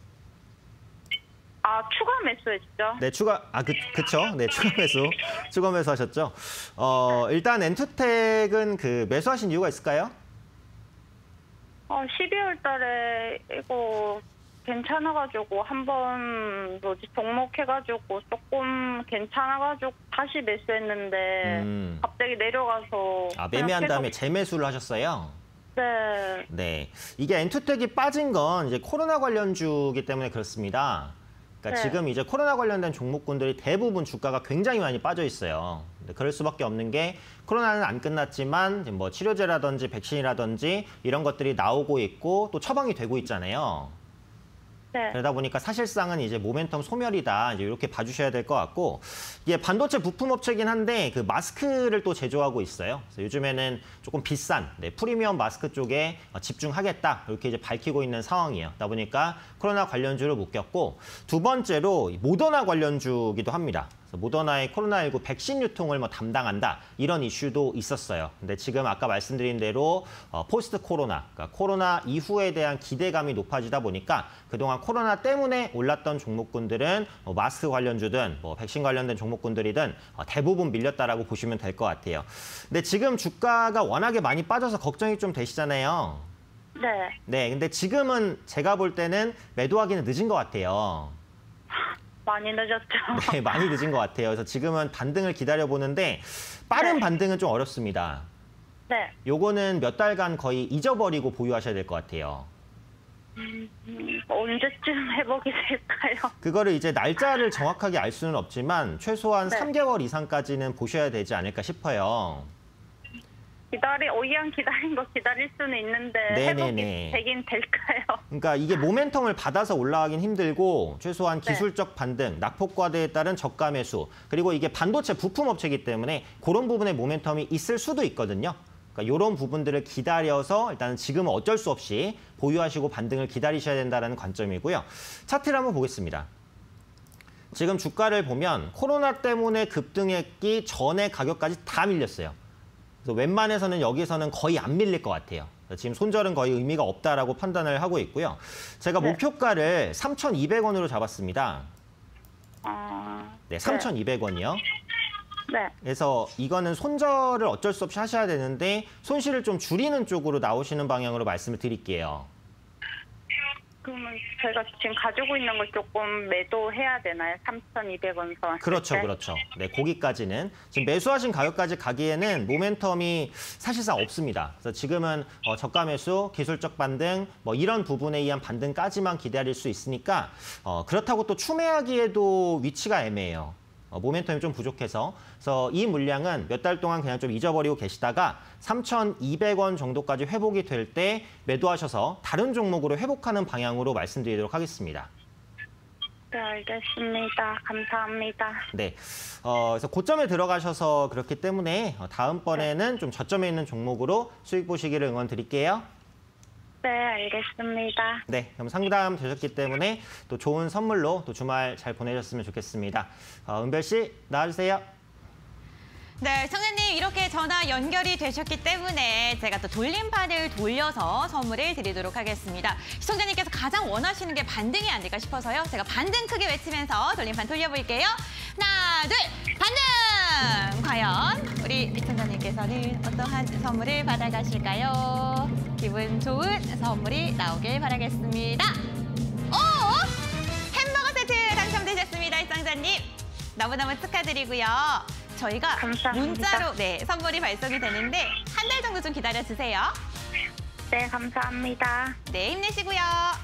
아, 추가 매수했죠? 네, 추가, 아, 그, 그쵸. 네, 추가 매수, 추가 매수 하셨죠? 어, 일단 엔투텍은 그 매수하신 이유가 있을까요? 어, 십이월 달에 이거 괜찮아가지고 한번 뭐지 종목해가지고 조금 괜찮아가지고 다시 매수했는데 음. 갑자기 내려가서 아, 그냥 매매한 계속- 다음에 재매수를 하셨어요? 네. 네. 이게 엔투텍이 빠진 건 이제 코로나 관련주기 때문에 그렇습니다. 그러니까 네. 지금 이제 코로나 관련된 종목군들이 대부분 주가가 굉장히 많이 빠져 있어요. 근데 그럴 수밖에 없는 게 코로나는 안 끝났지만 이제 뭐 치료제라든지 백신이라든지 이런 것들이 나오고 있고 또 처방이 되고 있잖아요. 네. 그러다 보니까 사실상은 이제 모멘텀 소멸이다. 이제 이렇게 봐주셔야 될 것 같고, 이게 반도체 부품 업체긴 한데 그 마스크를 또 제조하고 있어요. 그래서 요즘에는 조금 비싼 네, 프리미엄 마스크 쪽에 집중하겠다 이렇게 이제 밝히고 있는 상황이에요. 그러다 보니까 코로나 관련주를 묶였고, 두 번째로 모더나 관련주기도 합니다. 그래서 모더나의 코로나십구 백신 유통을 뭐 담당한다 이런 이슈도 있었어요. 근데 지금 아까 말씀드린 대로 어, 포스트 코로나, 그러니까 코로나 이후에 대한 기대감이 높아지다 보니까 그동안 코로나 때문에 올랐던 종목군들은 뭐 마스크 관련주든 뭐 백신 관련된 종목군들이든 어, 대부분 밀렸다라고 보시면 될 것 같아요. 근데 지금 주가가 워낙에 많이 빠져서 걱정이 좀 되시잖아요. 네. 네, 근데 지금은 제가 볼 때는 매도하기는 늦은 것 같아요. 많이 늦었죠. 네, 많이 늦은 것 같아요. 그래서 지금은 반등을 기다려보는데 빠른 네. 반등은 좀 어렵습니다. 네. 요거는 몇 달간 거의 잊어버리고 보유하셔야 될 것 같아요. 음, 언제쯤 회복이 될까요? 그거를 이제 날짜를 정확하게 알 수는 없지만 최소한 네. 삼 개월 이상까지는 보셔야 되지 않을까 싶어요. 기다리, 오이안 기다린 거 기다릴 수는 있는데 네네네. 회복이 되긴 될까요? 그러니까 이게 모멘텀을 받아서 올라가긴 힘들고 최소한 네. 기술적 반등, 낙폭과대에 따른 저가 매수, 그리고 이게 반도체 부품 업체이기 때문에 그런 부분에 모멘텀이 있을 수도 있거든요. 그러니까 이런 부분들을 기다려서 일단 지금은 어쩔 수 없이 보유하시고 반등을 기다리셔야 된다는 관점이고요. 차트를 한번 보겠습니다. 지금 주가를 보면 코로나 때문에 급등했기 전에 가격까지 다 밀렸어요. 그래서 웬만해서는 여기서는 거의 안 밀릴 것 같아요. 지금 손절은 거의 의미가 없다라고 판단을 하고 있고요. 제가 네. 목표가를 삼천이백 원으로 잡았습니다. 어... 네, 삼천이백 원이요. 네. 그래서 이거는 손절을 어쩔 수 없이 하셔야 되는데 손실을 좀 줄이는 쪽으로 나오시는 방향으로 말씀을 드릴게요. 그러면 제가 지금 가지고 있는 걸 조금 매도해야 되나요? 삼천이백 원 선. 그렇죠, 그렇죠. 네, 거기까지는 지금 매수하신 가격까지 가기에는 모멘텀이 사실상 없습니다. 그래서 지금은 어, 저가 매수, 기술적 반등, 뭐 이런 부분에 의한 반등까지만 기다릴 수 있으니까 어, 그렇다고 또 추매하기에도 위치가 애매해요. 어, 모멘텀이 좀 부족해서. 그래서 이 물량은 몇 달 동안 그냥 좀 잊어버리고 계시다가 삼천이백 원 정도까지 회복이 될 때 매도하셔서 다른 종목으로 회복하는 방향으로 말씀드리도록 하겠습니다. 네, 알겠습니다. 감사합니다. 네, 어, 그래서 고점에 들어가셔서 그렇기 때문에 다음번에는 좀 저점에 있는 종목으로 수익 보시기를 응원 드릴게요. 네, 알겠습니다. 네, 그럼 상담 되셨기 때문에 또 좋은 선물로 또 주말 잘 보내셨으면 좋겠습니다. 어, 은별 씨, 나와주세요. 네, 청자님 이렇게 전화 연결이 되셨기 때문에 제가 또 돌림판을 돌려서 선물을 드리도록 하겠습니다. 시청자님께서 가장 원하시는 게 반등이 아닐까 싶어서요. 제가 반등 크게 외치면서 돌림판 돌려볼게요. 하나, 둘, 반등! 과연 우리 시청자님께서는 어떠한 선물을 받아가실까요? 기분 좋은 선물이 나오길 바라겠습니다. 오! 햄버거 세트 당첨되셨습니다, 시청자님. 너무너무 축하드리고요. 저희가 감사합니다. 문자로 네, 선물이 발송이 되는데 한 달 정도 좀 기다려주세요. 네, 감사합니다. 네, 힘내시고요.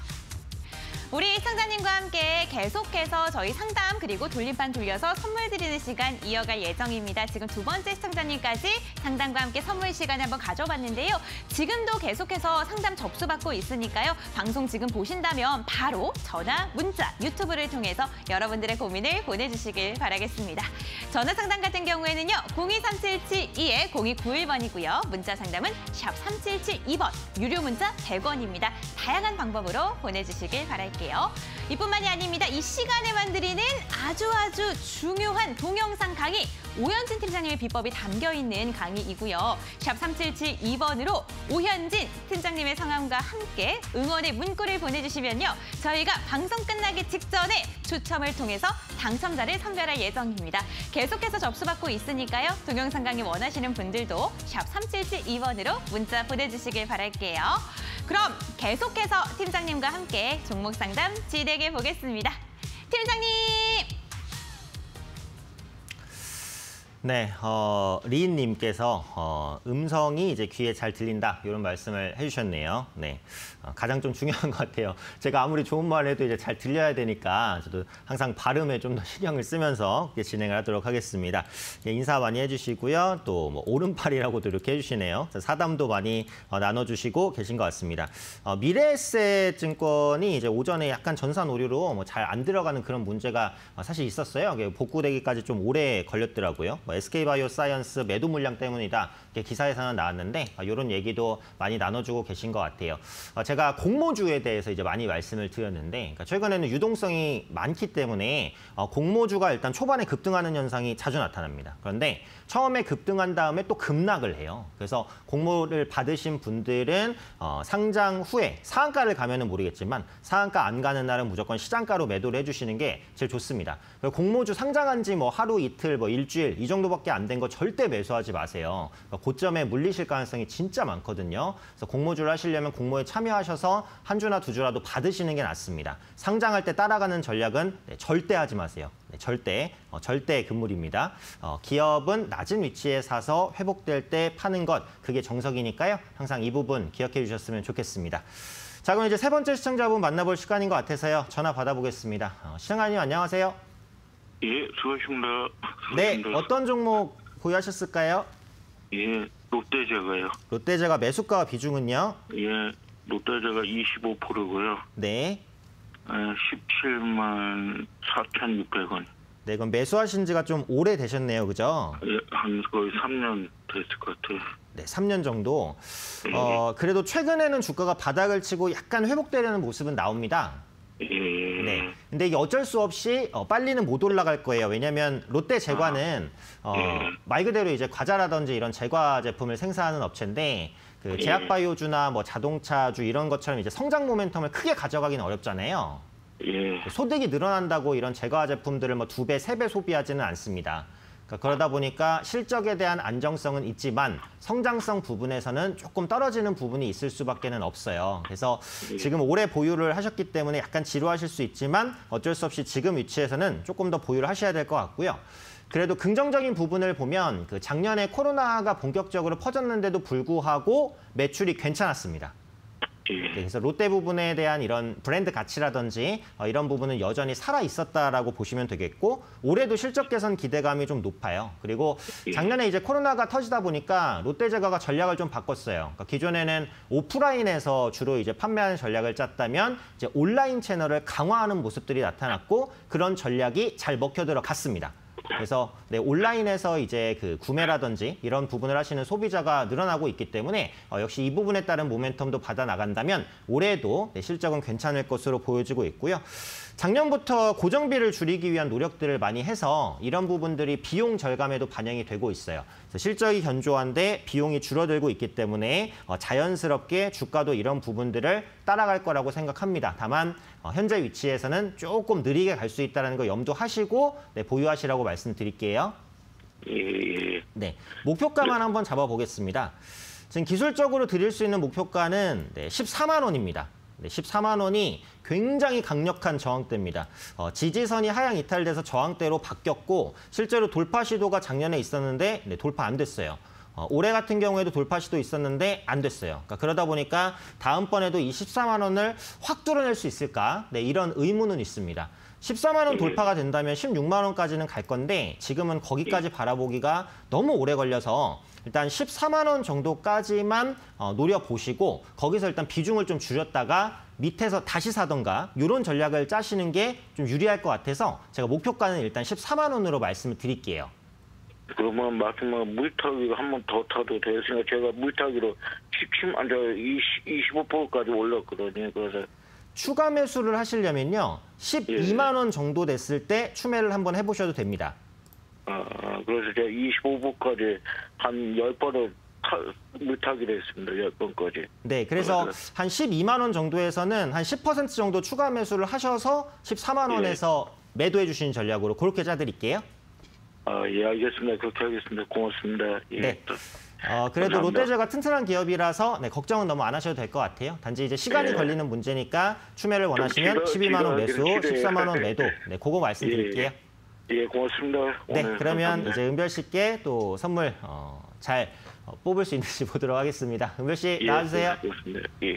우리 시청자님과 함께 계속해서 저희 상담 그리고 돌림판 돌려서 선물 드리는 시간 이어갈 예정입니다. 지금 두 번째 시청자님까지 상담과 함께 선물 시간 한번 가져봤는데요. 지금도 계속해서 상담 접수받고 있으니까요. 방송 지금 보신다면 바로 전화, 문자, 유튜브를 통해서 여러분들의 고민을 보내주시길 바라겠습니다. 전화 상담 같은 경우에는요. 공이 삼칠칠이 공이구일 번이고요. 문자 상담은 샵 삼칠칠이 번, 유료 문자 백 원입니다. 다양한 방법으로 보내주시길 바랄게요. 이뿐만이 아닙니다. 이 시간에만 드리는 아주 아주 중요한 동영상 강의 오현진 팀장님의 비법이 담겨있는 강의이고요. 샵 삼칠칠이 번으로 오현진 팀장님의 성함과 함께 응원의 문구를 보내주시면요. 저희가 방송 끝나기 직전에 추첨을 통해서 당첨자를 선별할 예정입니다. 계속해서 접수받고 있으니까요. 동영상 강의 원하시는 분들도 샵 삼칠칠이 번으로 문자 보내주시길 바랄게요. 그럼 계속해서 팀장님과 함께 종목 상담 진행해 보겠습니다. 팀장님! 네, 어, 리인님께서 어, 음성이 이제 귀에 잘 들린다 이런 말씀을 해주셨네요. 네, 어, 가장 좀 중요한 것 같아요. 제가 아무리 좋은 말 해도 이제 잘 들려야 되니까 저도 항상 발음에 좀 더 신경을 쓰면서 진행을 하도록 하겠습니다. 예, 인사 많이 해주시고요. 또 뭐 오른팔이라고도 이렇게 해주시네요. 사담도 많이 어, 나눠주시고 계신 것 같습니다. 어, 미래에셋 증권이 이제 오전에 약간 전산 오류로 뭐 잘 안 들어가는 그런 문제가 어, 사실 있었어요. 복구되기까지 좀 오래 걸렸더라고요. 뭐 뭐 에스케이바이오사이언스 매도 물량 때문이다. 이렇게 기사에서는 나왔는데 이런 얘기도 많이 나눠주고 계신 것 같아요. 제가 공모주에 대해서 이제 많이 말씀을 드렸는데 그러니까 최근에는 유동성이 많기 때문에 공모주가 일단 초반에 급등하는 현상이 자주 나타납니다. 그런데 처음에 급등한 다음에 또 급락을 해요. 그래서 공모를 받으신 분들은 어, 상장 후에 상한가를 가면은 모르겠지만 상한가 안 가는 날은 무조건 시장가로 매도를 해주시는 게 제일 좋습니다. 공모주 상장한 지 뭐 하루 이틀, 뭐 일주일 이 정도밖에 안 된 거 절대 매수하지 마세요. 그러니까 고점에 물리실 가능성이 진짜 많거든요. 그래서 공모주를 하시려면 공모에 참여하셔서 한 주나 두 주라도 받으시는 게 낫습니다. 상장할 때 따라가는 전략은 네, 절대 하지 마세요. 네, 절대, 어, 절대 금물입니다. 어, 기업은 낮은 위치에 사서 회복될 때 파는 것, 그게 정석이니까요. 항상 이 부분 기억해 주셨으면 좋겠습니다. 자, 그럼 이제 세 번째 시청자분 만나볼 시간인 것 같아서요. 전화 받아보겠습니다. 어, 시청자님 안녕하세요. 예, 수고하십니다. 네, 수고하십니다. 어떤 종목 보유하셨을까요? 예, 롯데제가요. 롯데제가 매수가와 비중은요? 예, 롯데제가 이십오 퍼센트고요. 네. 십칠만 사천육백 원. 네, 그럼 매수하신 지가 좀 오래 되셨네요, 그죠? 예, 한 거의 삼 년 됐을 것 같아요. 네, 삼 년 정도. 예. 어, 그래도 최근에는 주가가 바닥을 치고 약간 회복되려는 모습은 나옵니다. 예. 네. 근데 이게 어쩔 수 없이 어, 빨리는 못 올라갈 거예요. 왜냐하면 롯데 제과는 어, 예. 말 그대로 이제 과자라든지 이런 제과 제품을 생산하는 업체인데 그 제약바이오주나 뭐 자동차주 이런 것처럼 이제 성장 모멘텀을 크게 가져가기는 어렵잖아요. 예. 소득이 늘어난다고 이런 제과 제품들을 뭐 두 배, 세 배 소비하지는 않습니다. 그러니까 그러다 보니까 실적에 대한 안정성은 있지만 성장성 부분에서는 조금 떨어지는 부분이 있을 수밖에는 없어요. 그래서 지금 오래 보유를 하셨기 때문에 약간 지루하실 수 있지만 어쩔 수 없이 지금 위치에서는 조금 더 보유를 하셔야 될 것 같고요. 그래도 긍정적인 부분을 보면 그 작년에 코로나가 본격적으로 퍼졌는데도 불구하고 매출이 괜찮았습니다. 네, 그래서 롯데 부분에 대한 이런 브랜드 가치라든지 어, 이런 부분은 여전히 살아 있었다라고 보시면 되겠고 올해도 실적 개선 기대감이 좀 높아요. 그리고 작년에 이제 코로나가 터지다 보니까 롯데제과가 전략을 좀 바꿨어요. 그러니까 기존에는 오프라인에서 주로 이제 판매하는 전략을 짰다면 이제 온라인 채널을 강화하는 모습들이 나타났고 그런 전략이 잘 먹혀 들어갔습니다. 그래서 네, 온라인에서 이제 그 구매라든지 이런 부분을 하시는 소비자가 늘어나고 있기 때문에 어, 역시 이 부분에 따른 모멘텀도 받아 나간다면 올해도 네, 실적은 괜찮을 것으로 보여지고 있고요. 작년부터 고정비를 줄이기 위한 노력들을 많이 해서 이런 부분들이 비용 절감에도 반영이 되고 있어요. 그래서 실적이 견조한데 비용이 줄어들고 있기 때문에 어, 자연스럽게 주가도 이런 부분들을 따라갈 거라고 생각합니다. 다만 어, 현재 위치에서는 조금 느리게 갈 수 있다는 거 염두하시고 네, 보유하시라고 말씀드릴게요. 예. 네, 목표가만 한번 잡아보겠습니다. 지금 기술적으로 드릴 수 있는 목표가는 네, 십사만 원입니다. 네, 십사만 원이 굉장히 강력한 저항대입니다. 어, 지지선이 하향 이탈돼서 저항대로 바뀌었고 실제로 돌파 시도가 작년에 있었는데 네, 돌파 안 됐어요. 어, 올해 같은 경우에도 돌파 시도 있었는데 안 됐어요. 그러니까 그러다 보니까 다음번에도 이 십사만 원을 확 뚫어낼 수 있을까? 네, 이런 의문은 있습니다. 십사만 원 돌파가 된다면 십육만 원까지는 갈 건데 지금은 거기까지 바라보기가 너무 오래 걸려서 일단 십사만 원 정도까지만 어, 노려보시고 거기서 일단 비중을 좀 줄였다가 밑에서 다시 사던가 이런 전략을 짜시는 게 좀 유리할 것 같아서 제가 목표가는 일단 십사만 원으로 말씀을 드릴게요. 그러면 마지막 물타기가 한 번 더 타도 되겠으니까 제가 물타기로 십칠, 아니, 이십오 퍼센트까지 올렸거든요. 그래서 추가 매수를 하시려면요. 십이만 원 정도 됐을 때 추매를 한번 해보셔도 됩니다. 아, 그래서 제가 이십오 번까지 한 열 번을 타, 물타기를 했습니다. 열 번까지. 네, 그래서 한 십이만 원 정도에서는 한 십 퍼센트 정도 추가 매수를 하셔서 십사만 원에서 매도해 주시는 전략으로 그렇게 짜드릴게요. 아, 예, 알겠습니다. 그렇게 하겠습니다. 고맙습니다. 예. 네. 어, 그래도 감사합니다. 롯데제가 튼튼한 기업이라서 네, 걱정은 너무 안 하셔도 될 것 같아요. 단지 이제 시간이 네. 걸리는 문제니까 추매를 원하시면 지루- 십이만 원 매수, 지루하기는 싫어요. 십사만 원 매도. 네, 그거 말씀드릴게요. 예, 고맙습니다. 네, 오늘 그러면 감사합니다. 이제 은별 씨께 또 선물 어, 잘 어, 뽑을 수 있는지 보도록 하겠습니다. 은별 씨 예, 나와주세요. 고맙습니다. 예.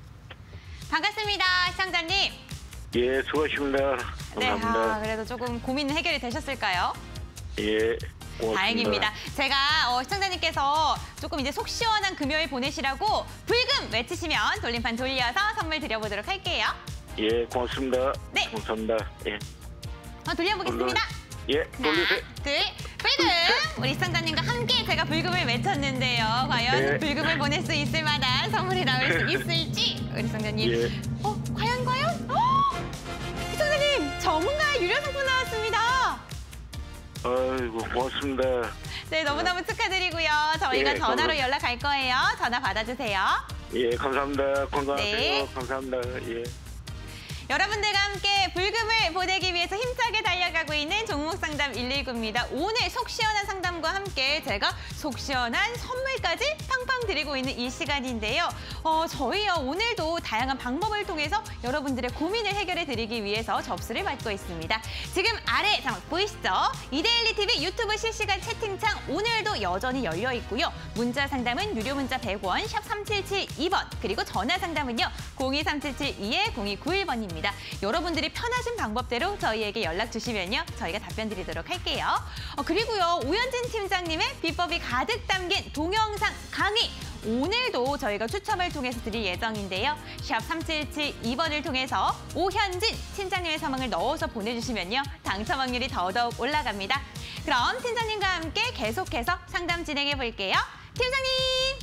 반갑습니다, 시청자님. 예, 수고하십니다. 네, 감사합니다. 아, 그래도 조금 고민 해결이 되셨을까요? 예, 고맙습니다. 다행입니다. 제가 어, 시청자님께서 조금 이제 속 시원한 금요일 보내시라고 불금 외치시면 돌림판 돌려서 선물 드려보도록 할게요. 예, 고맙습니다. 네. 감사합니다. 예, 어, 돌려보겠습니다. 예, 하나, 돌리세요. 둘, 불금! 우리 시청자님과 함께 제가 불금을 외쳤는데요. 과연 네. 불금을 보낼 수 있을 만한 선물이 나올 수 있을지 우리 시청자님. 예. 어, 과연 과연? 어! 시청자님, 전문가의 유료 상품 나왔습니다. 아이고, 고맙습니다. 네, 너무너무 축하드리고요. 저희가 예, 전화로 감사합니다. 연락할 거예요. 전화 받아주세요. 예, 감사합니다. 건강하세요. 네. 감사합니다. 예. 여러분들과 함께 불금을 보내기 위해서 힘차게 달려가고 있는 종목상담 일일구입니다. 오늘 속 시원한 상담과 함께 제가 속 시원한 선물까지 팡팡 드리고 있는 이 시간인데요. 어, 저희요 오늘도 다양한 방법을 통해서 여러분들의 고민을 해결해 드리기 위해서 접수를 받고 있습니다. 지금 아래 자막 보이시죠? 이데일리 티비 유튜브 실시간 채팅창 오늘도 여전히 열려 있고요. 문자 상담은 유료 문자 백 원, 샵 삼칠칠이 번, 그리고 전화 상담은요 공이삼칠칠이 공이구일 번입니다. 여러분들이 편하신 방법대로 저희에게 연락 주시면요. 저희가 답변 드리도록 할게요. 어, 그리고요. 오현진 팀장님의 비법이 가득 담긴 동영상 강의. 오늘도 저희가 추첨을 통해서 드릴 예정인데요. 샵 삼칠칠이 번을 통해서 오현진 팀장님의 서명을 넣어서 보내주시면요. 당첨 확률이 더더욱 올라갑니다. 그럼 팀장님과 함께 계속해서 상담 진행해 볼게요. 팀장님!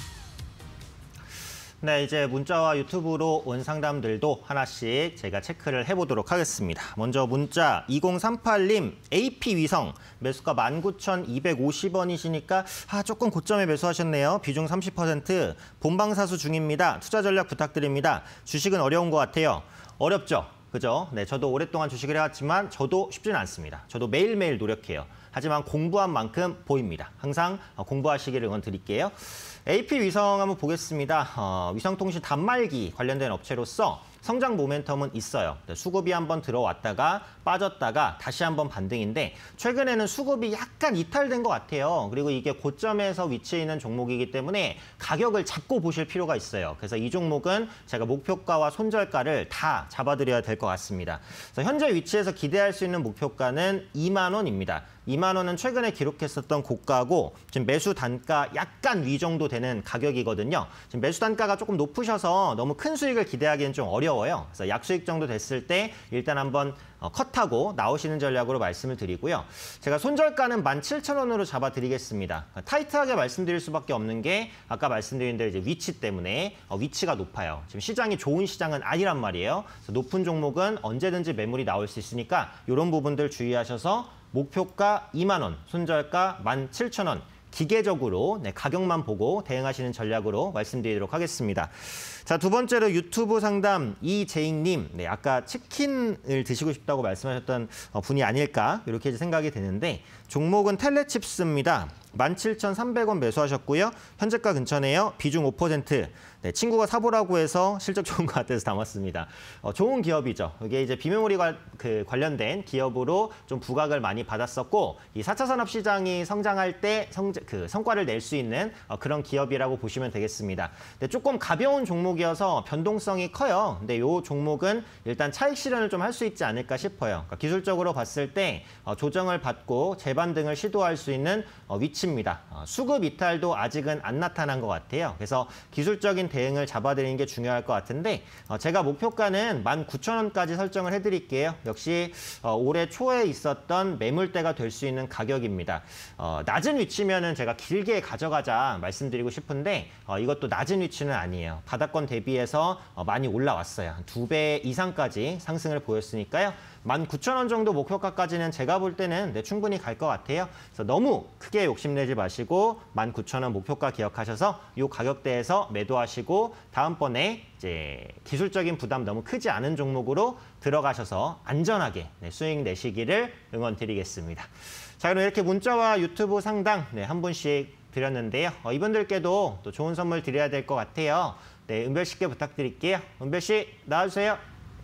네, 이제 문자와 유튜브로 온 상담들도 하나씩 제가 체크를 해보도록 하겠습니다. 먼저 문자 이공삼팔 님 에이피 위성 매수가 만 구천이백오십 원이시니까 아, 조금 고점에 매수하셨네요. 비중 삼십 퍼센트 본방사수 중입니다. 투자 전략 부탁드립니다. 주식은 어려운 것 같아요. 어렵죠? 그죠? 네, 저도 오랫동안 주식을 해왔지만 저도 쉽지는 않습니다. 저도 매일매일 노력해요. 하지만 공부한 만큼 보입니다. 항상 공부하시기를 응원드릴게요. 에이피 위성 한번 보겠습니다. 어, 위성통신 단말기 관련된 업체로서 성장 모멘텀은 있어요. 수급이 한번 들어왔다가 빠졌다가 다시 한번 반등인데 최근에는 수급이 약간 이탈된 것 같아요. 그리고 이게 고점에서 위치해 있는 종목이기 때문에 가격을 잡고 보실 필요가 있어요. 그래서 이 종목은 제가 목표가와 손절가를 다 잡아드려야 될 것 같습니다. 그래서 현재 위치에서 기대할 수 있는 목표가는 이만 원입니다. 이만 원은 최근에 기록했었던 고가고 지금 매수 단가 약간 위 정도 되는 가격이거든요. 지금 매수 단가가 조금 높으셔서 너무 큰 수익을 기대하기는 좀 어려워요. 그래서 약수익 정도 됐을 때 일단 한번 컷하고 나오시는 전략으로 말씀을 드리고요. 제가 손절가는 만 칠천 원으로 잡아드리겠습니다. 타이트하게 말씀드릴 수밖에 없는 게 아까 말씀드린 대로 이제 위치 때문에 위치가 높아요. 지금 시장이 좋은 시장은 아니란 말이에요. 그래서 높은 종목은 언제든지 매물이 나올 수 있으니까 이런 부분들 주의하셔서 목표가 이만 원, 손절가 만 칠천 원. 기계적으로 네, 가격만 보고 대응하시는 전략으로 말씀드리도록 하겠습니다. 자, 두 번째로 유튜브 상담 이재익님, 네, 아까 치킨을 드시고 싶다고 말씀하셨던 분이 아닐까 이렇게 생각이 되는데 종목은 텔레칩스입니다. 만 칠천 삼백 원 매수하셨고요. 현재가 근처네요. 비중 오 퍼센트. 네, 친구가 사보라고 해서 실적 좋은 것 같아서 담았습니다. 어, 좋은 기업이죠. 이게 이제 비메모리 관, 그 관련된 기업으로 좀 부각을 많이 받았었고 이 사 차 산업시장이 성장할 때 성, 그 성과를 낼 수 있는 어, 그런 기업이라고 보시면 되겠습니다. 근데 조금 가벼운 종목이어서 변동성이 커요. 근데 이 종목은 일단 차익 실현을 좀 할 수 있지 않을까 싶어요. 그러니까 기술적으로 봤을 때 어, 조정을 받고 재반등을 시도할 수 있는 어, 위치입니다. 어, 수급 이탈도 아직은 안 나타난 것 같아요. 그래서 기술적인 대응을 잡아드리는 게 중요할 것 같은데 어, 제가 목표가는 만 구천 원까지 설정을 해드릴게요. 역시 어, 올해 초에 있었던 매물대가 될 수 있는 가격입니다. 어, 낮은 위치면은 제가 길게 가져가자 말씀드리고 싶은데 어, 이것도 낮은 위치는 아니에요. 바닥권 대비해서 어, 많이 올라왔어요. 한 두 배 이상까지 상승을 보였으니까요. 만 구천 원 정도 목표가까지는 제가 볼 때는 네, 충분히 갈 것 같아요. 그래서 너무 크게 욕심내지 마시고 만 구천 원 목표가 기억하셔서 이 가격대에서 매도하시고 다음번에 이제 기술적인 부담 너무 크지 않은 종목으로 들어가셔서 안전하게 네, 수익 내시기를 응원드리겠습니다. 자, 그럼 이렇게 문자와 유튜브 상담 네, 한 분씩 드렸는데요. 어, 이분들께도 또 좋은 선물 드려야 될 것 같아요. 네, 은별 씨께 부탁드릴게요. 은별 씨 나와주세요.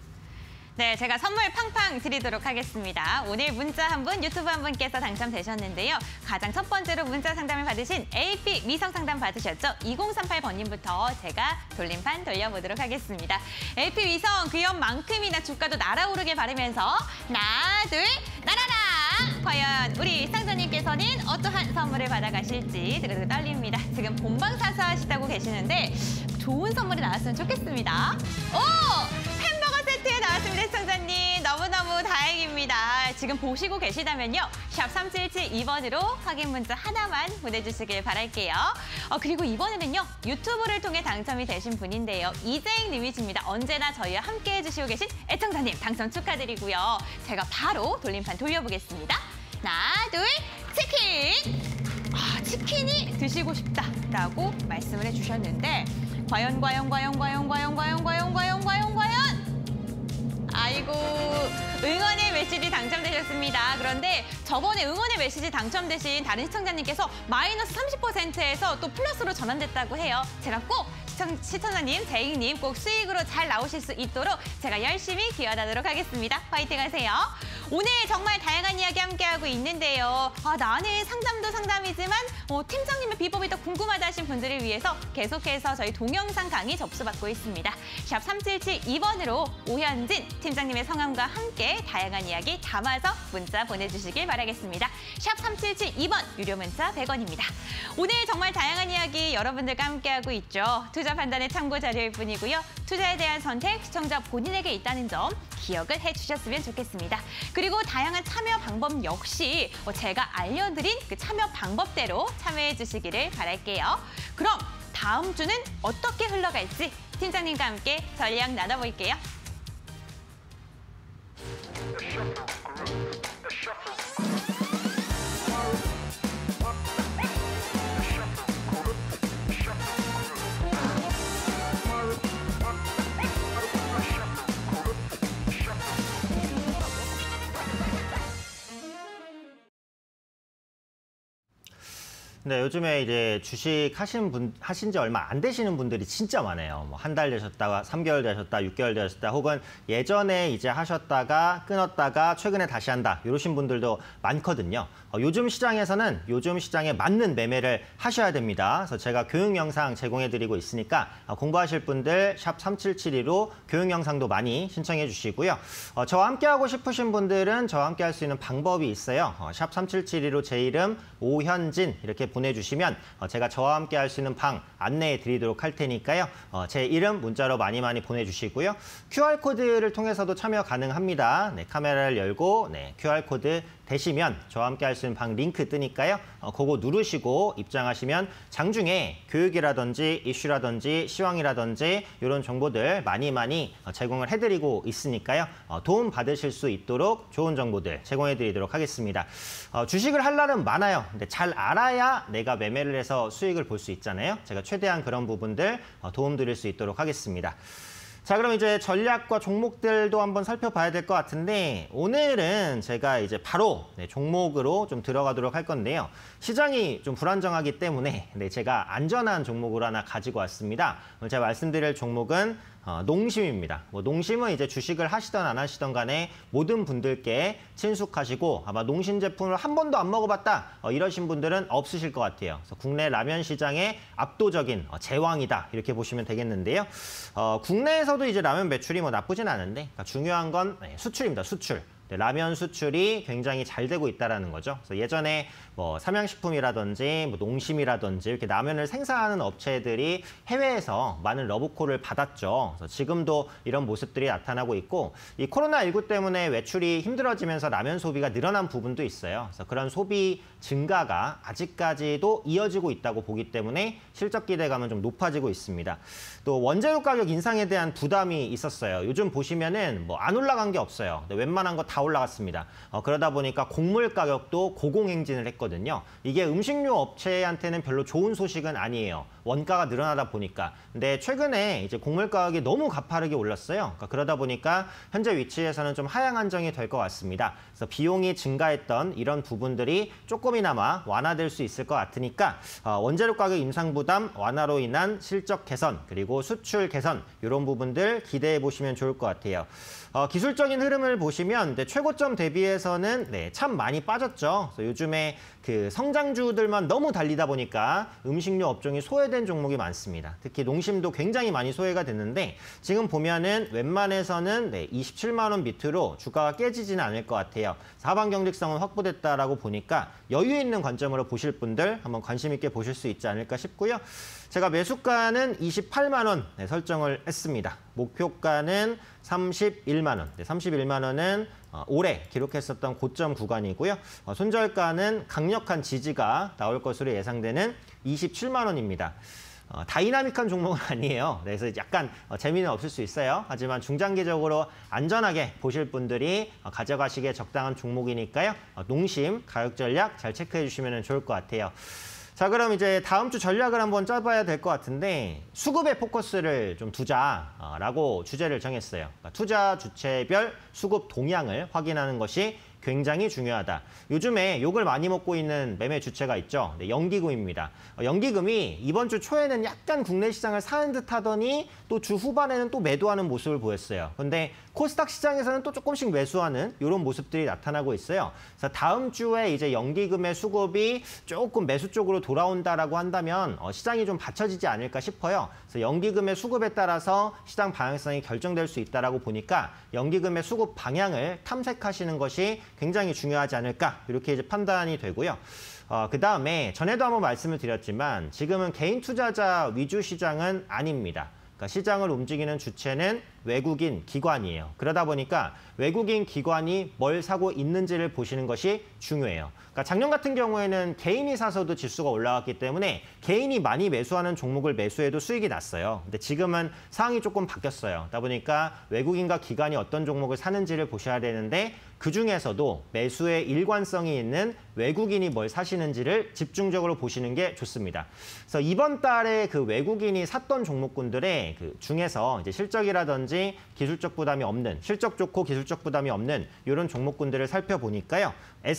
네, 제가 선물 팡팡 드리도록 하겠습니다. 오늘 문자 한 분, 유튜브 한 분께서 당첨되셨는데요. 가장 첫 번째로 문자 상담을 받으신 에이피 위성 상담 받으셨죠? 이공삼팔 번님부터 제가 돌림판 돌려보도록 하겠습니다. 에이피 위성 그연만큼이나 주가도 날아오르길 바라면서 하나, 둘, 날아라! 과연 우리 상자님께서는 어떠한 선물을 받아가실지 두루두루 떨립니다. 지금 본방사수 하시다고 계시는데 좋은 선물이 나왔으면 좋겠습니다. 오! 햄버거 세트에 나왔습니다, 시청자님. 너무너무 다행입니다. 감사합니다. 지금 보시고 계시다면요. 샵 삼칠칠이 번으로 확인 문자 하나만 보내주시길 바랄게요. 어, 그리고 이번에는요. 유튜브를 통해 당첨이 되신 분인데요. 이재익 님이십니다. 언제나 저희와 함께 해주시고 계신 애청자님 당첨 축하드리고요. 제가 바로 돌림판 돌려보겠습니다. 하나, 둘, 치킨! 아, 치킨이 드시고 싶다라고 말씀을 해주셨는데 과연, 과연, 과연, 과연, 과연, 과연, 과연, 과연, 과연, 과연! 아이고, 응원의 메시지 당첨되셨습니다. 그런데 저번에 응원의 메시지 당첨되신 다른 시청자님께서 마이너스 삼십 퍼센트에서 또 플러스로 전환됐다고 해요. 제가 꼭 시청, 시청자님, 재익님 꼭 수익으로 잘 나오실 수 있도록 제가 열심히 기원하도록 하겠습니다. 화이팅 하세요. 오늘 정말 다양한 이야기 함께하고 있는데요. 아, 나는 상담도 상담이지만 어, 팀장님의 비법이 더 궁금하다 하신 분들을 위해서 계속해서 저희 동영상 강의 접수받고 있습니다. 샵 삼칠칠이 번으로 오현진 팀장님의 성함과 함께 다양한 이야기 담아서 문자 보내주시길 바라겠습니다. 샵 삼칠칠이 번 유료 문자 백 원입니다. 오늘 정말 다양한 이야기 여러분들과 함께하고 있죠. 투자 판단의 참고 자료일 뿐이고요. 투자에 대한 선택 시청자 본인에게 있다는 점 기억을 해주셨으면 좋겠습니다. 그리고 다양한 참여 방법 역시 제가 알려드린 그 참여 방법대로 참여해 주시기를 바랄게요. 그럼 다음 주는 어떻게 흘러갈지 팀장님과 함께 전략 나눠볼게요. 네, 요즘에 이제 주식 하신 분, 하신 지 얼마 안 되시는 분들이 진짜 많아요. 뭐 한 달 되셨다가 삼 개월 되셨다, 육 개월 되셨다, 혹은 예전에 이제 하셨다가 끊었다가 최근에 다시 한다, 이러신 분들도 많거든요. 어, 요즘 시장에서는 요즘 시장에 맞는 매매를 하셔야 됩니다. 그래서 제가 교육 영상 제공해드리고 있으니까 어, 공부하실 분들 샵 삼칠칠이로 교육 영상도 많이 신청해 주시고요. 어, 저와 함께하고 싶으신 분들은 저와 함께 할 수 있는 방법이 있어요. 어, 샵 삼칠칠이로 제 이름 오현진 이렇게 보내주시면 어, 제가 저와 함께 할 수 있는 방 안내해 드리도록 할 테니까요. 어, 제 이름 문자로 많이 많이 보내주시고요. 큐알코드를 통해서도 참여 가능합니다. 네, 카메라를 열고 네, 큐알코드 되시면 저와 함께 할 수 있는 방 링크 뜨니까요. 어, 그거 누르시고 입장하시면 장중에 교육이라든지 이슈라든지 시황이라든지 이런 정보들 많이 많이 제공을 해드리고 있으니까요. 어, 도움 받으실 수 있도록 좋은 정보들 제공해드리도록 하겠습니다. 어, 주식을 할 날은 많아요. 근데 잘 알아야 내가 매매를 해서 수익을 볼 수 있잖아요. 제가 최대한 그런 부분들 어, 도움 드릴 수 있도록 하겠습니다. 자, 그럼 이제 전략과 종목들도 한번 살펴봐야 될 것 같은데 오늘은 제가 이제 바로 네, 종목으로 좀 들어가도록 할 건데요. 시장이 좀 불안정하기 때문에 네, 제가 안전한 종목으로 하나 가지고 왔습니다. 오늘 제가 말씀드릴 종목은 어, 농심입니다. 뭐 농심은 이제 주식을 하시던 안 하시던 간에 모든 분들께 친숙하시고 아마 농심 제품을 한 번도 안 먹어봤다 어, 이러신 분들은 없으실 것 같아요. 그래서 국내 라면 시장의 압도적인 어, 제왕이다 이렇게 보시면 되겠는데요. 어, 국내에서도 이제 라면 매출이 뭐 나쁘진 않은데 그러니까 중요한 건 네, 수출입니다. 수출. 네, 라면 수출이 굉장히 잘 되고 있다는 거죠. 그래서 예전에 뭐 삼양식품이라든지 뭐 농심이라든지 이렇게 라면을 생산하는 업체들이 해외에서 많은 러브콜을 받았죠. 그래서 지금도 이런 모습들이 나타나고 있고 이 코로나십구 때문에 외출이 힘들어지면서 라면 소비가 늘어난 부분도 있어요. 그래서 그런 소비 증가가 아직까지도 이어지고 있다고 보기 때문에 실적 기대감은 좀 높아지고 있습니다. 또 원재료 가격 인상에 대한 부담이 있었어요. 요즘 보시면은 뭐 안 올라간 게 없어요. 웬만한 거 다 올라갔습니다. 어, 그러다 보니까 곡물 가격도 고공행진을 했거든요. 이게 음식료 업체한테는 별로 좋은 소식은 아니에요. 원가가 늘어나다 보니까. 근데 최근에 이제 곡물 가격이 너무 가파르게 올랐어요. 그러니까 그러다 보니까 현재 위치에서는 좀 하향 안정이 될 것 같습니다. 그래서 비용이 증가했던 이런 부분들이 조금이나마 완화될 수 있을 것 같으니까 어, 원재료 가격 인상 부담 완화로 인한 실적 개선 그리고 수출 개선 이런 부분들 기대해 보시면 좋을 것 같아요. 어, 기술적인 흐름을 보시면 네, 최고점 대비해서는 네, 참 많이 빠졌죠. 그래서 요즘에 그 성장주들만 너무 달리다 보니까 음식료 업종이 소외된 종목이 많습니다. 특히 농심도 굉장히 많이 소외가 됐는데 지금 보면은 웬만해서는 네, 이십칠만 원 밑으로 주가가 깨지지는 않을 것 같아요. 하방 경직성은 확보됐다라고 보니까 여유 있는 관점으로 보실 분들 한번 관심 있게 보실 수 있지 않을까 싶고요. 제가 매수가는 이십팔만 원 네, 설정을 했습니다. 목표가는 삼십일만 원. 네, 삼십일만 원은 어, 올해 기록했었던 고점 구간이고요. 어, 손절가는 강력한 지지가 나올 것으로 예상되는 이십칠만 원입니다. 어, 다이나믹한 종목은 아니에요. 그래서 약간 어, 재미는 없을 수 있어요. 하지만 중장기적으로 안전하게 보실 분들이 어, 가져가시기에 적당한 종목이니까요. 어, 농심, 가격 전략 잘 체크해 주시면 좋을 것 같아요. 자, 그럼 이제 다음 주 전략을 한번 짜봐야 될 것 같은데 수급에 포커스를 좀 두자라고 주제를 정했어요. 그러니까 투자 주체별 수급 동향을 확인하는 것이 굉장히 중요하다. 요즘에 욕을 많이 먹고 있는 매매 주체가 있죠. 네, 연기금입니다. 어, 연기금이 이번 주 초에는 약간 국내 시장을 사는 듯 하더니 또 주 후반에는 또 매도하는 모습을 보였어요. 그런데 코스닥 시장에서는 또 조금씩 매수하는 이런 모습들이 나타나고 있어요. 그래서 다음 주에 이제 연기금의 수급이 조금 매수 쪽으로 돌아온다라고 한다면 어, 시장이 좀 받쳐지지 않을까 싶어요. 그래서 연기금의 수급에 따라서 시장 방향성이 결정될 수 있다라고 보니까 연기금의 수급 방향을 탐색하시는 것이 굉장히 중요하지 않을까 이렇게 이제 판단이 되고요. 어, 그 다음에 전에도 한번 말씀을 드렸지만 지금은 개인 투자자 위주 시장은 아닙니다. 그러니까 시장을 움직이는 주체는 외국인 기관이에요. 그러다 보니까 외국인 기관이 뭘 사고 있는지를 보시는 것이 중요해요. 그러니까 작년 같은 경우에는 개인이 사서도 지수가 올라왔기 때문에 개인이 많이 매수하는 종목을 매수해도 수익이 났어요. 근데 지금은 상황이 조금 바뀌었어요. 그러다 보니까 외국인과 기관이 어떤 종목을 사는지를 보셔야 되는데 그중에서도 매수에 일관성이 있는 외국인이 뭘 사시는지를 집중적으로 보시는 게 좋습니다. 그래서 이번 달에 그 외국인이 샀던 종목군들의 그 중에서 이제 실적이라든지 기술적 부담이 없는, 실적 좋고 기술적 부담이 없는 이런 종목군들을 살펴보니까요.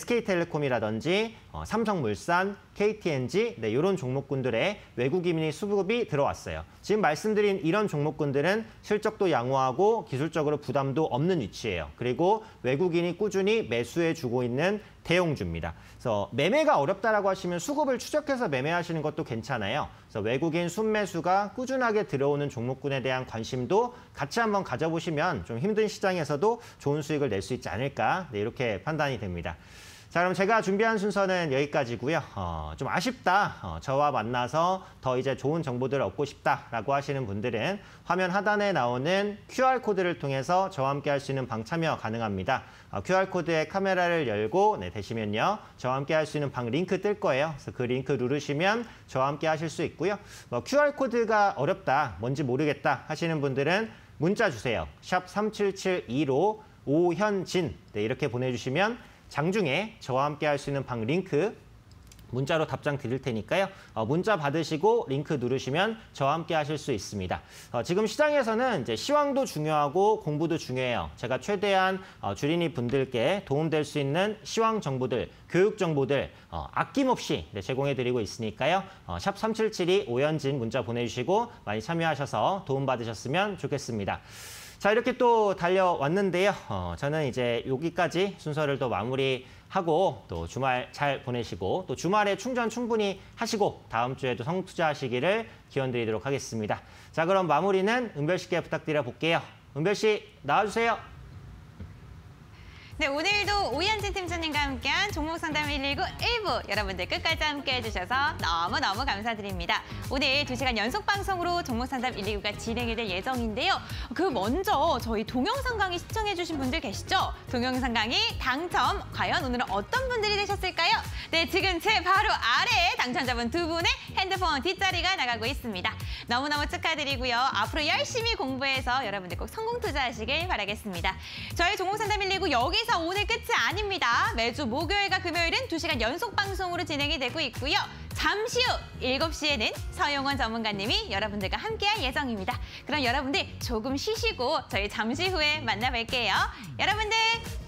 에스케이텔레콤이라든지 어, 삼성물산, 케이티엔지 네, 이런 종목군들의 외국인이 수급이 들어왔어요. 지금 말씀드린 이런 종목군들은 실적도 양호하고 기술적으로 부담도 없는 위치예요. 그리고 외국인이 꾸준히 매수해주고 있는 대형주입니다. 그래서 매매가 어렵다라고 하시면 수급을 추적해서 매매하시는 것도 괜찮아요. 그래서 외국인 순매수가 꾸준하게 들어오는 종목군에 대한 관심도 같이 한번 가져보시면 좀 힘든 시장에서도 좋은 수익을 낼 수 있지 않을까 네, 이렇게 판단이 됩니다. 자, 그럼 제가 준비한 순서는 여기까지고요. 어, 좀 아쉽다. 어, 저와 만나서 더 이제 좋은 정보들을 얻고 싶다라고 하시는 분들은 화면 하단에 나오는 큐알코드를 통해서 저와 함께 할 수 있는 방 참여 가능합니다. 어, 큐알코드에 카메라를 열고 네, 되시면요. 저와 함께 할 수 있는 방 링크 뜰 거예요. 그래서 그 링크 누르시면 저와 함께 하실 수 있고요. 뭐 큐알코드가 어렵다, 뭔지 모르겠다 하시는 분들은 문자 주세요. 샵 삼칠칠이로 오현진 네, 이렇게 보내주시면 장중에 저와 함께 할 수 있는 방 링크 문자로 답장 드릴 테니까요. 어, 문자 받으시고 링크 누르시면 저와 함께 하실 수 있습니다. 어, 지금 시장에서는 이제 시황도 중요하고 공부도 중요해요. 제가 최대한 어, 주린이 분들께 도움될 수 있는 시황 정보들, 교육 정보들 어, 아낌없이 네, 제공해드리고 있으니까요. 어, 샵 삼칠칠이 오현진 문자 보내주시고 많이 참여하셔서 도움받으셨으면 좋겠습니다. 자, 이렇게 또 달려왔는데요. 어, 저는 이제 여기까지 순서를 또 마무리하고 또 주말 잘 보내시고 또 주말에 충전 충분히 하시고 다음 주에도 성투자하시기를 기원드리도록 하겠습니다. 자, 그럼 마무리는 은별 씨께 부탁드려 볼게요. 은별 씨 나와주세요. 네, 오늘도 오현진 팀장님과 함께한 종목상담 일일구 일 부 여러분들 끝까지 함께 해주셔서 너무너무 감사드립니다. 오늘 두 시간 연속 방송으로 종목상담 일일구가 진행이 될 예정인데요. 그 먼저 저희 동영상 강의 시청해주신 분들 계시죠? 동영상 강의 당첨, 과연 오늘은 어떤 분들이 되셨을까요? 네, 지금 제 바로 아래에 당첨자분 두 분의 핸드폰 뒷자리가 나가고 있습니다. 너무너무 축하드리고요. 앞으로 열심히 공부해서 여러분들 꼭 성공 투자하시길 바라겠습니다. 저희 종목상담 일일구 여기서 오늘 끝이 아닙니다. 매주 목요일과 금요일은 두 시간 연속 방송으로 진행이 되고 있고요. 잠시 후 일곱 시에는 서용원 전문가님이 여러분들과 함께할 예정입니다. 그럼 여러분들 조금 쉬시고 저희 잠시 후에 만나뵐게요. 여러분들